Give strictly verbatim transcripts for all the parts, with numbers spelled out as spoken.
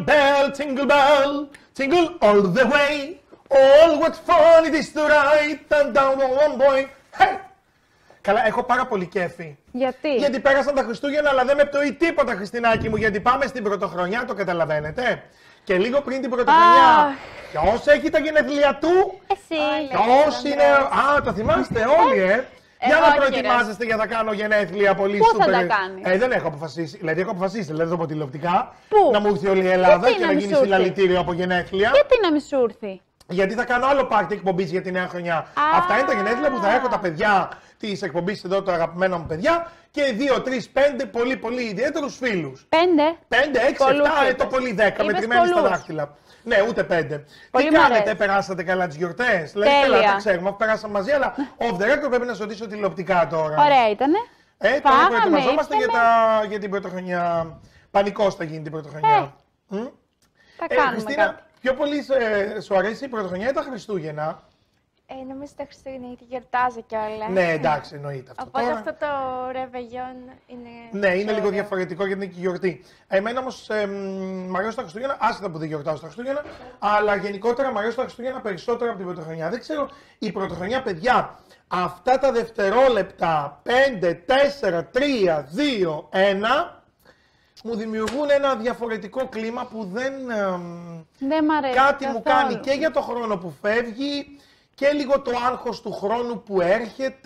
Jingle bell, jingle bell, jingle all the way. All what fun it is to ride down down one boy. Hey! Καλά, έχω πάρα πολύ κέφι. Γιατί? Γιατί πέρασαν τα Χριστούγεννα, αλλά δεν με πτωεί τίποτα, Χριστινάκη μου, γιατί πάμε στην πρωτοχρονιά, το καταλαβαίνετε. Και λίγο πριν την πρωτοχρονιά, ποιος έχει τα γενέθλια του? Εσύ. Ποιος είναι? Α, το θυμάστε όλοι, ε. Για να προετοιμάζεστε για να κάνω γενέθλια πολύ Πού σούπερ. θα τα κάνεις? Ε, δεν έχω αποφασίσει. Δηλαδή, έχω αποφασίσει, δηλαδή, το πω τηλεοπτικά. Πού? Να μου έρθει όλη η Ελλάδα Γιατί και να να μη γίνει σου έρθει? συλλαλητήριο από γενέθλια. Γιατί να μη σου έρθει? Γιατί θα κάνω άλλο πάρτι εκπομπής για τη νέα χρονιά. Α. Αυτά είναι τα γενέθλια που θα έχω τα παιδιά της εκπομπής εδώ, τα αγαπημένα μου παιδιά. Και δύο, τρεις, πέντε πολύ πολύ ιδιαίτερους φίλους. Πέντε. Πέντε, έξι, Πολλούς εφτά, ε, είπες. το πολύ δέκα, Είπες μετρημένοι στα πολλούς. δάχτυλα. Ναι, ούτε πέντε. Πολύ Τι μ' κάνετε, αρέσει. περάσατε καλά τις γιορτές? Δηλαδή, Τέλεια. καλά, τα ξέρουμε, αφού περάσαμε μαζί, αλλά off the record πρέπει να σε ρωτήσω τηλεοπτικά τώρα. Ωραία ήτανε. Ε, τώρα Φάγαμε, προετοιμαζόμαστε για, ήρθαμε. τα, για την πρωτοχρονιά. Πανικός θα γίνει την πρωτοχρονιά. Ε, Μμ. Θα Ε, κάνουμε Χριστίνα, κάτι. πιο πολύ σε- σου αρέσει η πρωτοχρονιά ή τα Χριστούγεννα? Ε, νομίζω τα Χριστούγεννα γιατί γιορτάζω κιόλα. Ναι, εντάξει, εννοείται αυτό. Οπότε Τώρα- αυτό το ρεβεγιόν είναι. Ναι, είναι πιο λίγο ωραίο. διαφορετικό γιατί είναι και η γιορτή. Εμένα όμω ε, μ' αρέσουν τα Χριστούγεννα, άσχετα που δεν γιορτάζω τα Χριστούγεννα, αλλά γενικότερα μ' αρέσουν τα Χριστούγεννα περισσότερο από την πρωτοχρονιά. Δεν ξέρω, η πρωτοχρονιά, παιδιά, αυτά τα δευτερόλεπτα πέντε, τέσσερα, τρία, δύο, ένα μου δημιουργούν ένα διαφορετικό κλίμα που δεν. ε, Δεν μ' αρέσει. κάτι μου καθόλου. κάνει και για το χρόνο που φεύγει και λίγο το άγχος του χρόνου που έρχεται.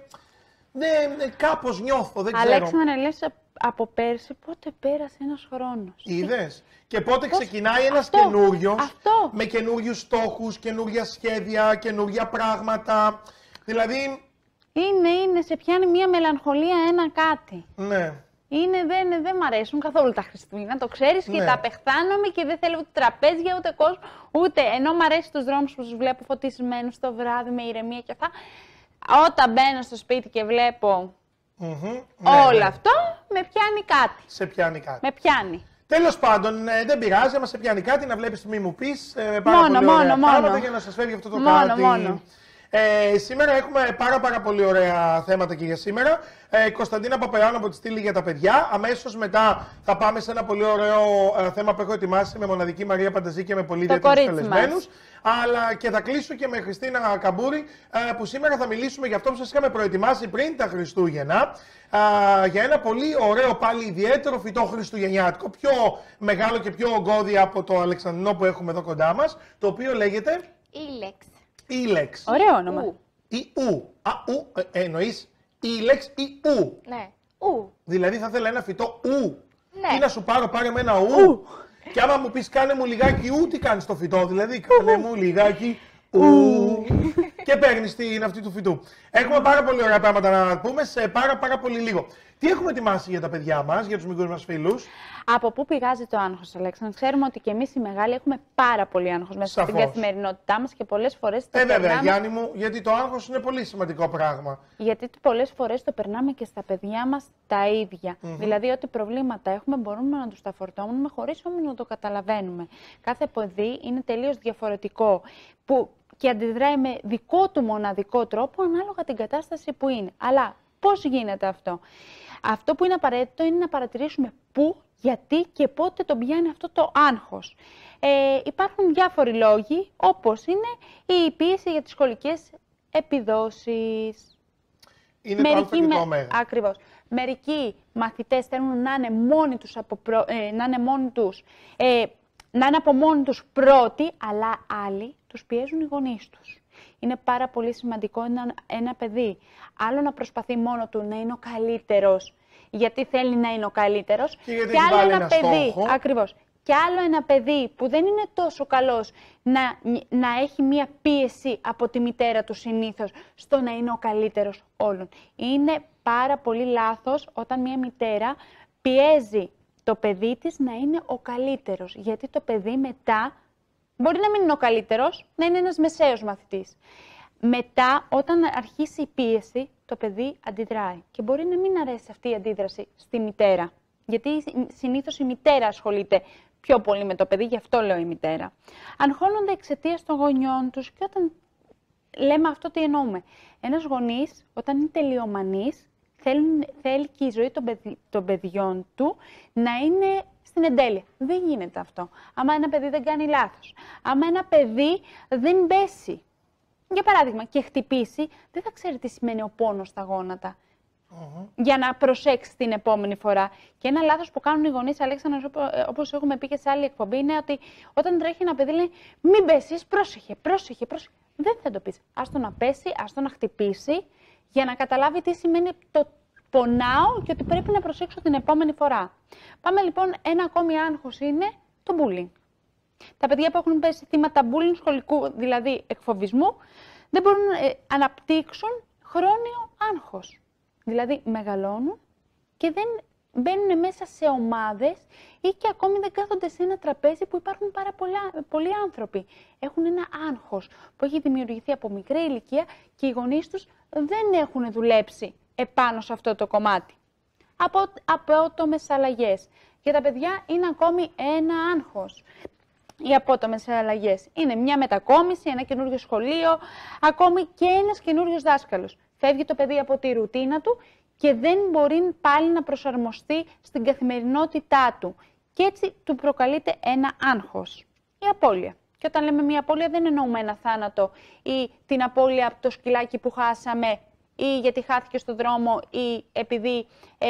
Ναι, ναι, κάπως νιώθω, δεν ξέρω. Αλέξανδρε, λες από πέρσι πότε πέρασε ένας χρόνος. Είδες. Και πότε Πώς- ξεκινάει ένας Αυτό, καινούριος, αυτό. με καινούριους στόχους, καινούρια σχέδια, καινούρια πράγματα. Δηλαδή, Είναι, είναι, σε πιάνει μια μελαγχολία ένα κάτι. ναι. Είναι, δεν, δεν μ' αρέσουν καθόλου τα Χριστούγεννα, το ξέρεις, και Ναι. τα απεχθάνομαι και δεν θέλω ούτε τραπέζια, ούτε κόσμο, ούτε, ενώ μ' αρέσει τους δρόμους που τους βλέπω φωτισμένους το βράδυ με ηρεμία και αυτά. Όταν μπαίνω στο σπίτι και βλέπω Μμμ, ναι, όλο ναι. αυτό, με πιάνει κάτι. Σε πιάνει κάτι. Με πιάνει. Τέλος πάντων, ε, δεν πειράζει, άμα σε πιάνει κάτι να βλέπεις τι μη μου πεις. Ε, πάρα Μόνο, πολύ μόνο, ωραία μόνο. πράγματα για να σας φέρει αυτό το Μόνο, κάτι. μόνο. Ε, σήμερα έχουμε πάρα πάρα πολύ ωραία θέματα και για σήμερα. Ε, Κωνσταντίνα Παπαϊάνου από τη Στήλη για τα παιδιά. Αμέσως μετά θα πάμε σε ένα πολύ ωραίο ε, θέμα που έχω ετοιμάσει με μοναδική Μαρία Πανταζή και με πολύ Το ιδιαίτερους κορίτσι καλεσμένους. Αλλά και θα κλείσω και με Χριστίνα Καμπούρη, ε, που σήμερα θα μιλήσουμε για αυτό που σας είχαμε προετοιμάσει πριν τα Χριστούγεννα. ε, για ένα πολύ ωραίο πάλι ιδιαίτερο φυτό χριστουγεννιάτικο. Πιο μεγάλο και πιο ογκώδη από το Αλεξανδρινό που έχουμε εδώ κοντά μας. Το οποίο λέγεται Ήλεξ. Ήλεξ. Ωραίο όνομα. Ου. Ή ου. Α, ου, ε, εννοείς ήλεξ ή ου. Ναι. Ου. Δηλαδή θα ήθελα ένα φυτό ου. Ναι. Τι να σου πάρω, πάρε με ένα ου. Ου. Και άμα μου πεις κάνε μου λιγάκι ου, τι κάνεις στο φυτό. Δηλαδή κάνε μου λιγάκι ου. Και παίρνεις την αυτή του φυτού. Έχουμε πάρα πολύ ωραία πράγματα να πούμε σε πάρα πάρα πολύ λίγο. Τι έχουμε ετοιμάσει για τα παιδιά μας, για τους μικρούς μας φίλους? Από πού πηγάζει το άγχος, Αλέξανδρε? Ξέρουμε ότι και εμείς οι μεγάλοι έχουμε πάρα πολύ άγχος μέσα στην Σαφώς. καθημερινότητά μας και πολλές φορές το Ε, βέβαια, περνάμε. Γιάννη μου, γιατί το άγχος είναι πολύ σημαντικό πράγμα. Γιατί πολλές φορές το περνάμε και στα παιδιά μας τα ίδια. Δηλαδή, ό,τι προβλήματα έχουμε μπορούμε να τους τα φορτώνουμε χωρίς όμως να το καταλαβαίνουμε. Κάθε παιδί είναι τελείως διαφορετικό που και αντιδράει με δικό του μοναδικό τρόπο ανάλογα την κατάσταση που είναι. Αλλά πώς γίνεται αυτό? Αυτό που είναι απαραίτητο είναι να παρατηρήσουμε πού, γιατί και πότε τον πιάνει αυτό το άγχος. Ε, υπάρχουν διάφοροι λόγοι, όπως είναι η πίεση για τις σχολικές επιδόσεις. Είναι το α και με- το ω. Ακριβώς. Μερικοί μαθητές θέλουν να είναι μόνοι τους, από προ... ε, να είναι μόνοι τους, ε, να είναι από μόνοι τους πρώτοι, αλλά άλλοι τους πιέζουν οι γονείς τους. Είναι πάρα πολύ σημαντικό ένα, ένα παιδί άλλο να προσπαθεί μόνο του να είναι ο καλύτερος, γιατί θέλει να είναι ο καλύτερος, Και γιατί και έχει άλλο βάλει ένα ένα παιδί, στόχο. ακριβώς, και άλλο ένα παιδί που δεν είναι τόσο καλός να, να έχει μία πίεση από τη μητέρα του συνήθως στο να είναι ο καλύτερος όλων. Είναι πάρα πολύ λάθος όταν μία μητέρα πιέζει το παιδί της να είναι ο καλύτερος, γιατί το παιδί μετά μπορεί να μην είναι ο καλύτερος, να είναι ένας μεσαίος μαθητής. Μετά, όταν αρχίσει η πίεση, το παιδί αντιδράει και μπορεί να μην αρέσει αυτή η αντίδραση στη μητέρα. Γιατί συνήθως η μητέρα ασχολείται πιο πολύ με το παιδί, γι' αυτό λέω η μητέρα. Αγχώνονται εξαιτίας των γονιών τους και όταν λέμε αυτό τι εννοούμε. Ένας γονής, όταν είναι τελειομανής, θέλει, θέλει και η ζωή των, παιδι, των παιδιών του να είναι στην εντέλεια. Δεν γίνεται αυτό. Άμα ένα παιδί δεν κάνει λάθος, άμα ένα παιδί δεν πέσει, για παράδειγμα, και χτυπήσει, δεν θα ξέρει τι σημαίνει ο πόνος στα γόνατα. Uh-huh. Για να προσέξει την επόμενη φορά. Και ένα λάθος που κάνουν οι γονείς, Αλέξανδρο, όπως έχουμε πει και σε άλλη εκπομπή, είναι ότι όταν τρέχει ένα παιδί, λέει μην πέσεις, πρόσεχε, πρόσεχε, πρόσεχε. Δεν θα το πεις. Ας το να πέσει, ας το να χτυπήσει, για να καταλάβει τι σημαίνει το πονάω και ότι πρέπει να προσέξω την επόμενη φορά. Πάμε λοιπόν, ένα ακόμη άγχος είναι το bullying. Τα παιδιά που έχουν πέσει θύματα bullying σχολικού, δηλαδή εκφοβισμού, δεν μπορούν να ε, αναπτύξουν χρόνιο άγχος. Δηλαδή μεγαλώνουν και δεν μπαίνουν μέσα σε ομάδες ή και ακόμη δεν κάθονται σε ένα τραπέζι που υπάρχουν πάρα πολλά, πολλοί άνθρωποι. Έχουν ένα άγχος που έχει δημιουργηθεί από μικρή ηλικία και οι γονείς τους δεν έχουν δουλέψει επάνω σε αυτό το κομμάτι. Από, απότομες αλλαγές. Για τα παιδιά είναι ακόμη ένα άγχος. Οι απότομες αλλαγές είναι μια μετακόμιση, ένα καινούριο σχολείο, ακόμη και ένας καινούριος δάσκαλος. Φεύγει το παιδί από τη ρουτίνα του και δεν μπορεί πάλι να προσαρμοστεί στην καθημερινότητά του. Και έτσι του προκαλείται ένα άγχος. Η απώλεια. Και όταν λέμε μια απώλεια δεν εννοούμε ένα θάνατο ή την απώλεια από το σκυλάκι που χάσαμε ή γιατί χάθηκε στο δρόμο ή επειδή ε,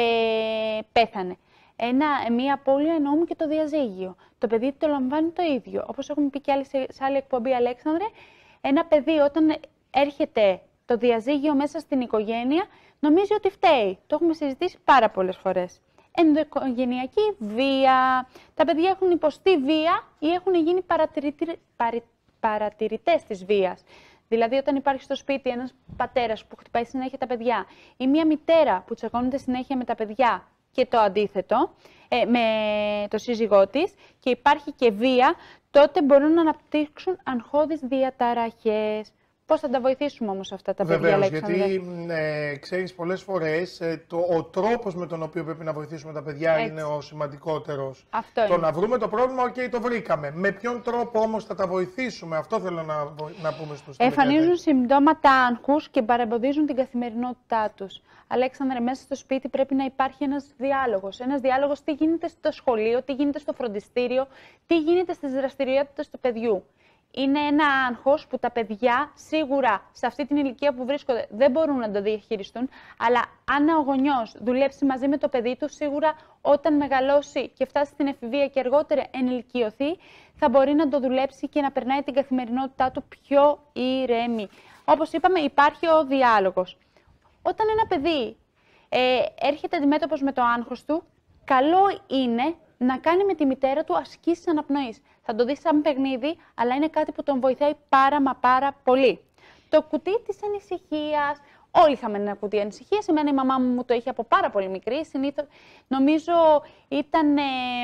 πέθανε. Ένα, μια απώλεια εννοούμε και το διαζύγιο. Το παιδί το λαμβάνει το ίδιο. Όπως έχουμε πει και άλλη, σε, σε άλλη εκπομπή, Αλέξανδρε, ένα παιδί όταν έρχεται το διαζύγιο μέσα στην οικογένεια, νομίζει ότι φταίει. Το έχουμε συζητήσει πάρα πολλές φορές. Ενδοοικογενειακή βία. Τα παιδιά έχουν υποστεί βία ή έχουν γίνει παρατηρητή, παρι, παρατηρητές της βίας. Δηλαδή, όταν υπάρχει στο σπίτι ένας πατέρας που χτυπάει συνέχεια τα παιδιά ή μια μητέρα που τσακώνεται συνέχεια με τα παιδιά και το αντίθετο, ε, με το σύζυγό της και υπάρχει και βία, τότε μπορούν να αναπτύξουν αγχώδεις διαταραχές. Πώς θα τα βοηθήσουμε όμως αυτά τα παιδιά, Αλέξανδρε? Γιατί ε, ξέρεις, πολλές φορές ε, το, ο τρόπος με τον οποίο πρέπει να βοηθήσουμε τα παιδιά έτσι είναι ο σημαντικότερος. Αυτό το είναι. να βρούμε το πρόβλημα, οκ, okay, το βρήκαμε. Με ποιον τρόπο όμως θα τα βοηθήσουμε, αυτό θέλω να, να πούμε στους Εμφανίζουν συμπτώματα άγχους και παρεμποδίζουν την καθημερινότητά τους. Αλέξανδρε, μέσα στο σπίτι πρέπει να υπάρχει ένας διάλογος. Ένας διάλογος τι γίνεται στο σχολείο, τι γίνεται στο φροντιστήριο, τι γίνεται στις δραστηριότητες του παιδιού. Είναι ένα άγχος που τα παιδιά σίγουρα σε αυτή την ηλικία που βρίσκονται δεν μπορούν να το διαχειριστούν, αλλά αν ο γονιός δουλέψει μαζί με το παιδί του, σίγουρα όταν μεγαλώσει και φτάσει στην εφηβεία και αργότερα ενηλικιωθεί, θα μπορεί να το δουλέψει και να περνάει την καθημερινότητά του πιο ήρεμη. Όπως είπαμε, υπάρχει ο διάλογος. Όταν ένα παιδί ε, έρχεται αντιμέτωπος με το άγχος του, καλό είναι να κάνει με τη μητέρα του ασκήσεις αναπνοής. Θα το δει σαν παιχνίδι, αλλά είναι κάτι που τον βοηθάει πάρα μα πάρα πολύ. Το κουτί της ανησυχίας. Όλοι είχαμε ένα κουτί ανησυχίας. Εμένα η μαμά μου το είχε από πάρα πολύ μικρή. Συνήθως, νομίζω ήταν ε,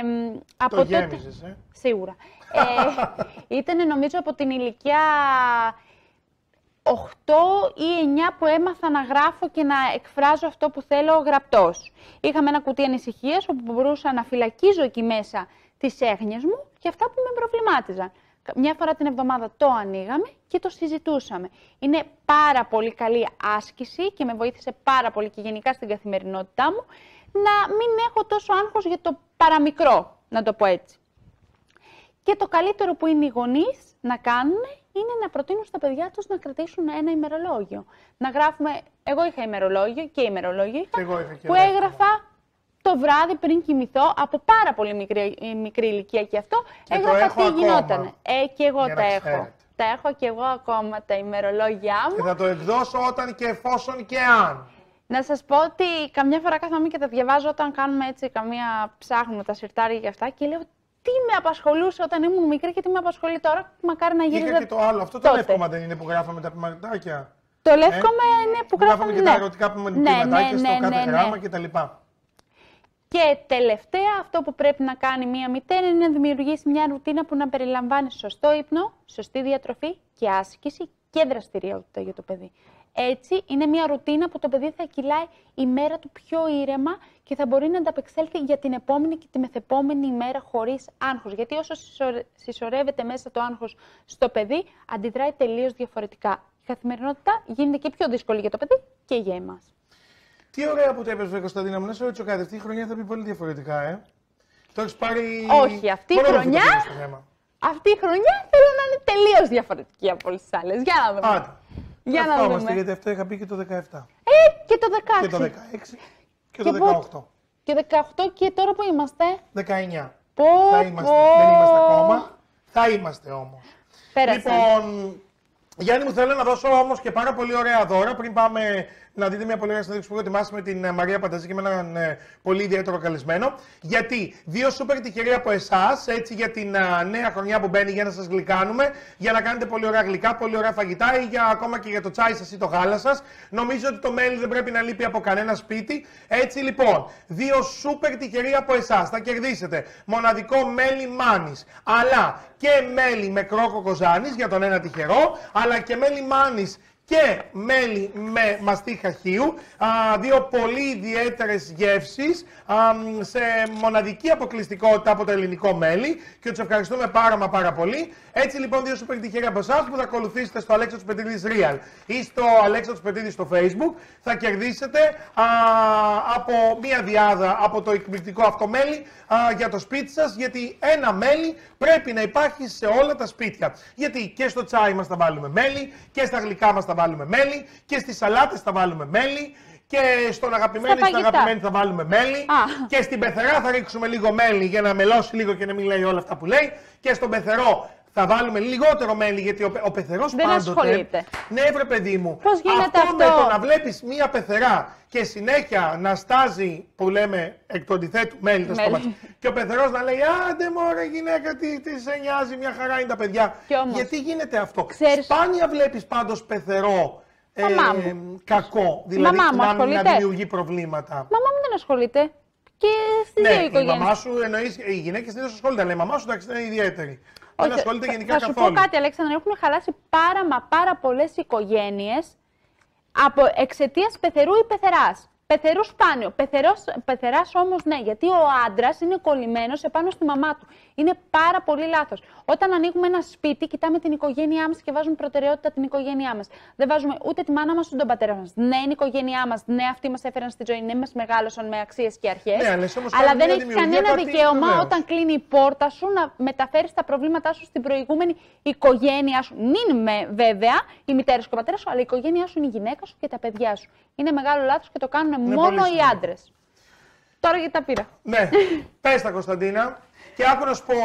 από το τότε... γέμιζες, ε? Σίγουρα. ε, ήταν νομίζω από την ηλικία οκτώ ή εννιά που έμαθα να γράφω και να εκφράζω αυτό που θέλω γραπτός. Είχαμε ένα κουτί ανησυχίας όπου μπορούσα να φυλακίζω εκεί μέσα τις έγνοιες μου και αυτά που με προβλημάτιζαν. Μια φορά την εβδομάδα το ανοίγαμε και το συζητούσαμε. Είναι πάρα πολύ καλή άσκηση και με βοήθησε πάρα πολύ και γενικά στην καθημερινότητά μου να μην έχω τόσο άγχος για το παραμικρό, να το πω έτσι. Και το καλύτερο που είναι οι γονείς να κάνουν είναι να προτείνουν στα παιδιά τους να κρατήσουν ένα ημερολόγιο. Να γράφουμε, εγώ είχα ημερολόγιο και ημερολόγιο είχα, εγώ είχα και που έγραφα το βράδυ πριν κοιμηθώ, από πάρα πολύ μικρή, μικρή ηλικία και αυτό, και έγραφα τι γινότανε. Ε, και εγώ για τα έχω. Τα έχω και εγώ ακόμα τα ημερολόγια μου. Και θα το εκδώσω όταν και εφόσον και αν. Να σας πω ότι καμιά φορά κάθομαι και τα διαβάζω όταν κάνουμε έτσι καμία ψάχνουμε τα συρτάρια και αυτά και λέω τι με απασχολούσε όταν ήμουν μικρή και τι με απασχολεί τώρα, μακάρι να γύριζα. Είχα και το άλλο, αυτό το λεύκομα δεν είναι που γράφαμε τα ποιηματάκια? Το λεύκομα ε? είναι που γράφαμε, γράφαμε και ναι. τα ερωτικά ποιηματάκια ναι, ναι, στο ναι, κάθε ναι, γράμμα ναι. κτλ. Και τελευταία, αυτό που πρέπει να κάνει μία μητέρα είναι να δημιουργήσει μια ρουτίνα που να περιλαμβάνει σωστό ύπνο, σωστή διατροφή και άσκηση και δραστηριότητα για το παιδί. Έτσι, είναι μια ρουτίνα που το παιδί θα κυλάει η μέρα του πιο ήρεμα και θα μπορεί να ανταπεξέλθει για την επόμενη και τη μεθεπόμενη ημέρα χωρίς άγχος. Γιατί όσο συσσωρεύεται μέσα το άγχος στο παιδί, αντιδράει τελείως διαφορετικά. Η καθημερινότητα γίνεται και πιο δύσκολη για το παιδί και για εμάς. Τι ωραία που το έπαιζε, Κωνσταντίνα μου. Να σε ρωτήσω κάτι, αυτή η χρονιά θα πει πολύ διαφορετικά, ε. Το έχεις πάρει. Όχι, αυτή η Μόνο χρονιά. αυτό το θέμα. Αυτή η χρονιά θέλω να είναι τελείως διαφορετική από όλες τις άλλες. Για να δούμε. Άντε. Για να Ευχόμαστε, δούμε. γιατί αυτό είχα πει και το δεκαεπτά. Ε, και το δεκαέξι. Και το δεκαέξι. Και Και το πότε? δεκαοκτώ. Και δεκαοκτώ και τώρα που είμαστε. δεκαεννιά. Πω, Θα είμαστε. πω. Δεν είμαστε ακόμα. Θα είμαστε όμως. Πέρασε. Λοιπόν, Γιάννη μου, θέλω να δώσω όμως και πάρα πολύ ωραία δώρα πριν πάμε να δείτε μια πολύ ωραία συνέντευξη που έχω ετοιμάσει με την ε, Μαρία Πανταζή και με έναν ε, πολύ ιδιαίτερο καλεσμένο. Γιατί δύο σούπερ τυχεροί από εσάς, έτσι για την ε, νέα χρονιά που μπαίνει, για να σας γλυκάνουμε, για να κάνετε πολύ ωραία γλυκά, πολύ ωραία φαγητά ή για, ακόμα και για το τσάι σας ή το γάλα σας. Νομίζω ότι το μέλι δεν πρέπει να λείπει από κανένα σπίτι. Έτσι λοιπόν, δύο σούπερ τυχεροί από εσάς θα κερδίσετε μοναδικό μέλι μάνης, αλλά και μέλι με κρόκο κοζάνης για τον ένα τυχερό, αλλά και μέλι μάνης και μέλι με μαστί χαχείου, α, δύο πολύ ιδιαίτερες γεύσεις α, σε μοναδική αποκλειστικότητα από το ελληνικό μέλι και τους ευχαριστούμε πάρα μα πάρα πολύ. Έτσι λοιπόν, δύο σούπερ τυχεροί από εσάς που θα ακολουθήσετε στο Αλέξανδρος Πετρίδης Real ή στο Αλέξανδρος Πετρίδης στο Facebook, θα κερδίσετε α, από μία διάδα από το εκπληκτικό αυτό μέλι α, για το σπίτι σας, γιατί ένα μέλι πρέπει να υπάρχει σε όλα τα σπίτια. Γιατί και στο τσάι μας θα βάλουμε μέλι, και στα γλυκά μας θα βάλουμε μέλι, και στις σαλάτες θα βάλουμε μέλι, και στον αγαπημένο ή στην αγαπημένη θα βάλουμε μέλι, Α. και στην πεθερά θα ρίξουμε λίγο μέλι για να μελώσει λίγο και να μην λέει όλα αυτά που λέει, και στον πεθερό θα βάλουμε λιγότερο μέλι, γιατί ο, ο πεθερός Δεν πάντοτε... ασχολείται. Ναι, βρε παιδί μου. Πώς γίνεται αυτό, με αυτό? το να βλέπεις μία πεθερά και συνέχεια να στάζει, που λέμε εκ του αντιθέτου, μέλι το Μέλι. στόμα, και ο πεθερός να λέει «Άντε μωρέ γυναίκα, τι, τι σε νοιάζει, μια χαρά είναι τα παιδιά». Κι όμως, γιατί γίνεται αυτό? ξέρεις- Σπάνια βλέπεις πάντως πεθερό ε, Μαμά μου. κακό, δηλαδή Μαμά μου να, να ασχολείται. δημιουργεί προβλήματα. Μαμά μου δεν ασχολείται. Και στις δύο Ναι, η οικογένειες. μαμά σου εννοείς, οι γυναίκες συνήθως ασχολούνται, αλλά η μαμά σου εντάξει είναι ιδιαίτερη. Δεν Όχι, ασχολείται θα- γενικά θα σου καθόλου. πω κάτι, Αλέξανδρα, έχουν χαλάσει πάρα μα πάρα πολλές οικογένειες από εξαιτίας πεθερού ή πεθεράς. Πεθερού σπάνιο. Πεθερός, πεθεράς όμως ναι, γιατί ο άντρας είναι κολλημένος επάνω στη μαμά του. Είναι πάρα πολύ λάθος. Όταν ανοίγουμε ένα σπίτι, κοιτάμε την οικογένειά μας και βάζουμε προτεραιότητα την οικογένειά μας. Δεν βάζουμε ούτε τη μάνα μας ούτε τον πατέρα μας. Ναι, είναι η οικογένειά μας. Ναι, αυτοί μας έφεραν στη ζωή. Ναι, μας μεγάλωσαν με αξίες και αρχές. Ναι, αλλά εσύ όμως αλλά κάνει δεν μια έχει δημιουργία κανένα κάτι δικαίωμα βεβαίως. όταν κλείνει η πόρτα σου να μεταφέρεις τα προβλήματά σου στην προηγούμενη οικογένειά σου. Μην με βέβαια η μητέρα σου και ο πατέρας σου, αλλά η οικογένειά σου είναι η γυναίκα σου και τα παιδιά σου. Είναι μεγάλο λάθος και το κάνουν Είναι μόνο πολύ οι σημαντικό. άντρες. Τώρα γιατί τα πήρα. Ναι, πες τα Κωνσταντίνα. Και άκου να σου πω.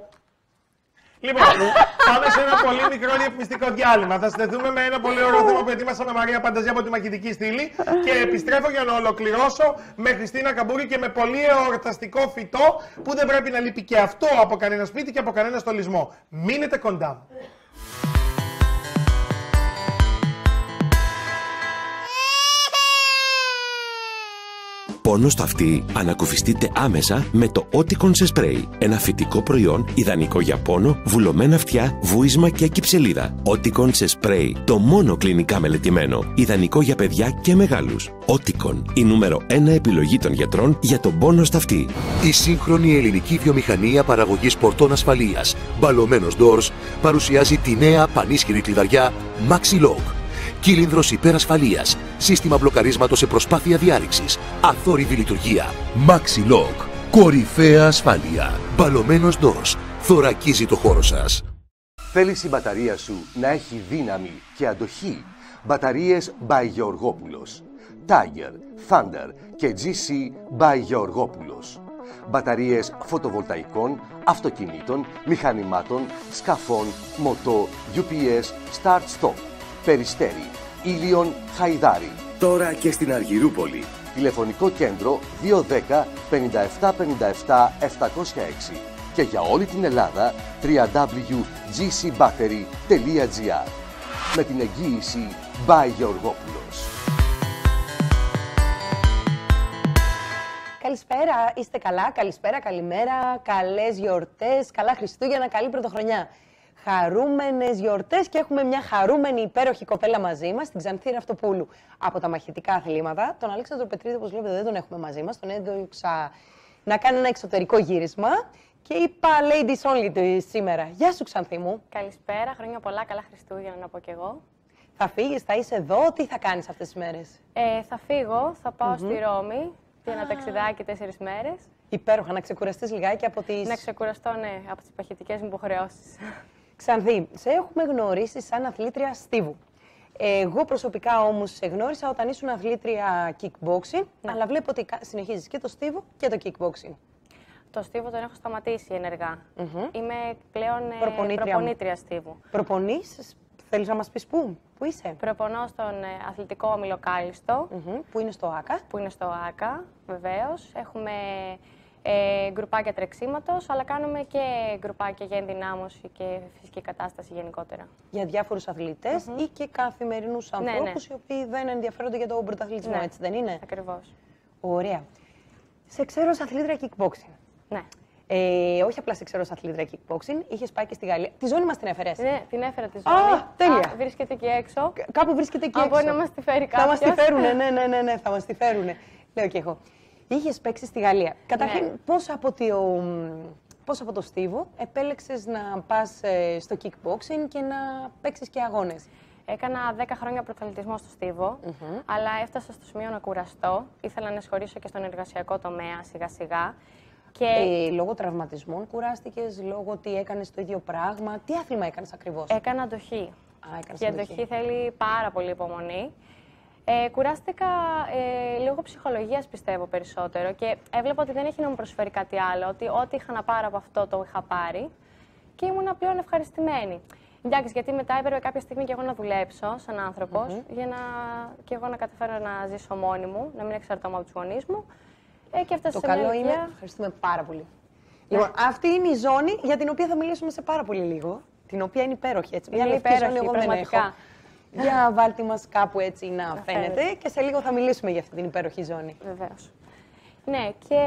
Λοιπόν, πάμε σε ένα πολύ μικρό διαφημιστικό διάλειμμα. Θα συνδεθούμε με ένα πολύ ωραίο θέμα που ετοίμασα με Μαρία Πανταζή από τη μαχητική στήλη. Και επιστρέφω για να ολοκληρώσω με Χριστίνα Καμπούρη και με πολύ εορταστικό φυτό που δεν πρέπει να λείπει και αυτό από κανένα σπίτι και από κανένα στολισμό. Μείνετε κοντά μου. Πόνο στο αυτί, ανακουφιστείτε άμεσα με το Oticon σε σπρέι. Ένα φυτικό προϊόν ιδανικό για πόνο, βουλωμένα αυτιά, βούισμα και κυψελίδα. Oticon σε σπρέι, το μόνο κλινικά μελετημένο. Ιδανικό για παιδιά και μεγάλους. Oticon, η νούμερο ένα επιλογή των γιατρών για τον πόνο στο αυτί. Η σύγχρονη ελληνική βιομηχανία παραγωγής πορτών ασφαλείας, Μπαλωμένος Doors, παρουσιάζει τη νέα πανίσχυρη κλειδαριά Maxi Lock. Κύλινδρος υπερασφαλείας, σύστημα μπλοκαρίσματος σε προσπάθεια διάρρηξης, αθόρυβη λειτουργία. Maxi Lock, κορυφαία ασφάλεια. Μπαλωμένος Doors, θωρακίζει το χώρο σας. Θέλεις η μπαταρία σου να έχει δύναμη και αντοχή? Μπαταρίες by Γεωργόπουλος. Tiger, Thunder και τζι σι by Γεωργόπουλος. Μπαταρίες φωτοβολταϊκών, αυτοκινήτων, μηχανημάτων, σκαφών, μοτό, γιου πι ες, Start-Stop. Περιστέρι, Ήλιον, Χαϊδάρι. Τώρα και στην Αργυρούπολη. Τηλεφωνικό κέντρο δύο ένα μηδέν πενήντα επτά πενήντα επτά επτακόσια έξι και για όλη την Ελλάδα double-u double-u double-u τελεία τζι σι battery τελεία τζι άρ. Με την εγγύηση by Γεωργόπουλος. Καλησπέρα, είστε καλά, καλησπέρα, καλημέρα, καλές γιορτές, καλά Χριστούγεννα, καλή Πρωτοχρονιά. Χαρούμενες γιορτές και έχουμε μια χαρούμενη υπέροχη κοπέλα μαζί μας, την Ξανθή Ραυτοπούλου από τα μαχητικά αθλήματα. Τον Αλέξανδρο Πετρίδη, όπως βλέπετε, δεν τον έχουμε μαζί μας, τον έδωξα να κάνει ένα εξωτερικό γύρισμα και είπα ladies only του σήμερα. Γεια σου Ξανθή μου. Καλησπέρα, χρόνια πολλά, καλά Χριστούγεννα να πω κι εγώ. Θα φύγεις, θα είσαι εδώ, τι θα κάνεις αυτές τις μέρες? Ε, θα φύγω, θα πάω στη Ρώμη για ένα ταξιδάκι τέσσερις μέρες Υπέροχα, να ξεκουραστείς λιγάκι από τις... Να ξεκουραστώ, ναι, από τις παχητικές μου υποχρεώσεις. Ξανθή, σε έχουμε γνωρίσει σαν αθλήτρια στίβου. Εγώ προσωπικά όμως σε γνώρισα όταν ήσουν αθλήτρια kickboxing, Ναι. αλλά βλέπω ότι κα- συνεχίζεις και το στίβου και το kickboxing. Το στίβο τον έχω σταματήσει ενεργά. Μμμ. Είμαι πλέον ε, Προπονήτρια μου. προπονήτρια στίβου. Προπονείς, θέλεις να μας πεις πού, πού είσαι, Προπονώ στον ε, αθλητικό όμιλο Κάλιστο, Μμμ. Πού είναι στο ΆΚΑ. που είναι στο ΆΚΑ, βεβαίως. Έχουμε ε, γκρουπάκια τρεξίματος, αλλά κάνουμε και γκρουπάκια για ενδυνάμωση και φυσική κατάσταση γενικότερα. Για διάφορους αθλητές ή και καθημερινούς Ναι, ναι. ανθρώπους οι οποίοι δεν ενδιαφέρονται για τον πρωταθλητισμό, Ναι. έτσι δεν είναι. Ακριβώς. Ωραία. Σε ξέρω ως αθλήτρια kickboxing. Ναι. Ε, όχι απλά σε ξέρω ως αθλήτρια kickboxing, είχες πάει και στη Γαλλία. Τη ζώνη μας την έφερες. Ναι, την έφερα τη Α, ζώνη. τέλεια. βρίσκεται εκεί έξω. Κα- Κάπου βρίσκεται εκεί Αν έξω. μπορεί να μας τη φέρει Θα μας τη κάποιος. φέρουνε, ναι, ναι, ναι, ναι, θα μας τη φέρουνε. Λέω και εγώ. Είχες παίξει στη Γαλλία. Καταρχήν, Ναι. πώς, από το, πώς από το στίβο επέλεξες να πας ε, στο kickboxing και να παίξεις και αγώνες. Έκανα δέκα χρόνια πρωταθλητισμό στο στίβο, αλλά έφτασα στο σημείο να κουραστώ. Ήθελα να εισχωρήσω και στον εργασιακό τομέα σιγά-σιγά. Και Ε, λόγω τραυματισμών κουράστηκες, λόγω ότι έκανες το ίδιο πράγμα. Τι άθλημα έκανες ακριβώς. έκανα αντοχή. Α, έκανες Και η αντοχή. αντοχή θέλει πάρα πολύ υπομονή. Ε, κουράστηκα ε, λόγω ψυχολογίας, πιστεύω, περισσότερο, και έβλεπα ότι δεν έχει να μου προσφέρει κάτι άλλο, ότι ό,τι είχα να πάρω από αυτό το είχα πάρει και ήμουν πλέον ευχαριστημένη. Εντάξει, γιατί μετά έπρεπε κάποια στιγμή και εγώ να δουλέψω σαν άνθρωπος, για να και εγώ να καταφέρω να ζήσω μόνη μου, να μην εξαρτώμαι από τους γονείς μου. Ε, και έφτασα Το σε μια καλό είναι. ηλικία- Ευχαριστούμε πάρα πολύ. Λοιπόν, αυτή είναι η ζώνη για την οποία θα μιλήσουμε σε πάρα πολύ λίγο. Την οποία είναι υπέροχη, έτσι. Μια Είναι λευκή υπέροχη, ζώνη εγώ δεν πραγματικά. έχω. Για βάλτε μας κάπου έτσι να φαίνεται φαίνεται. και σε λίγο θα μιλήσουμε για αυτή την υπέροχη ζώνη. Βεβαίως. Ναι, και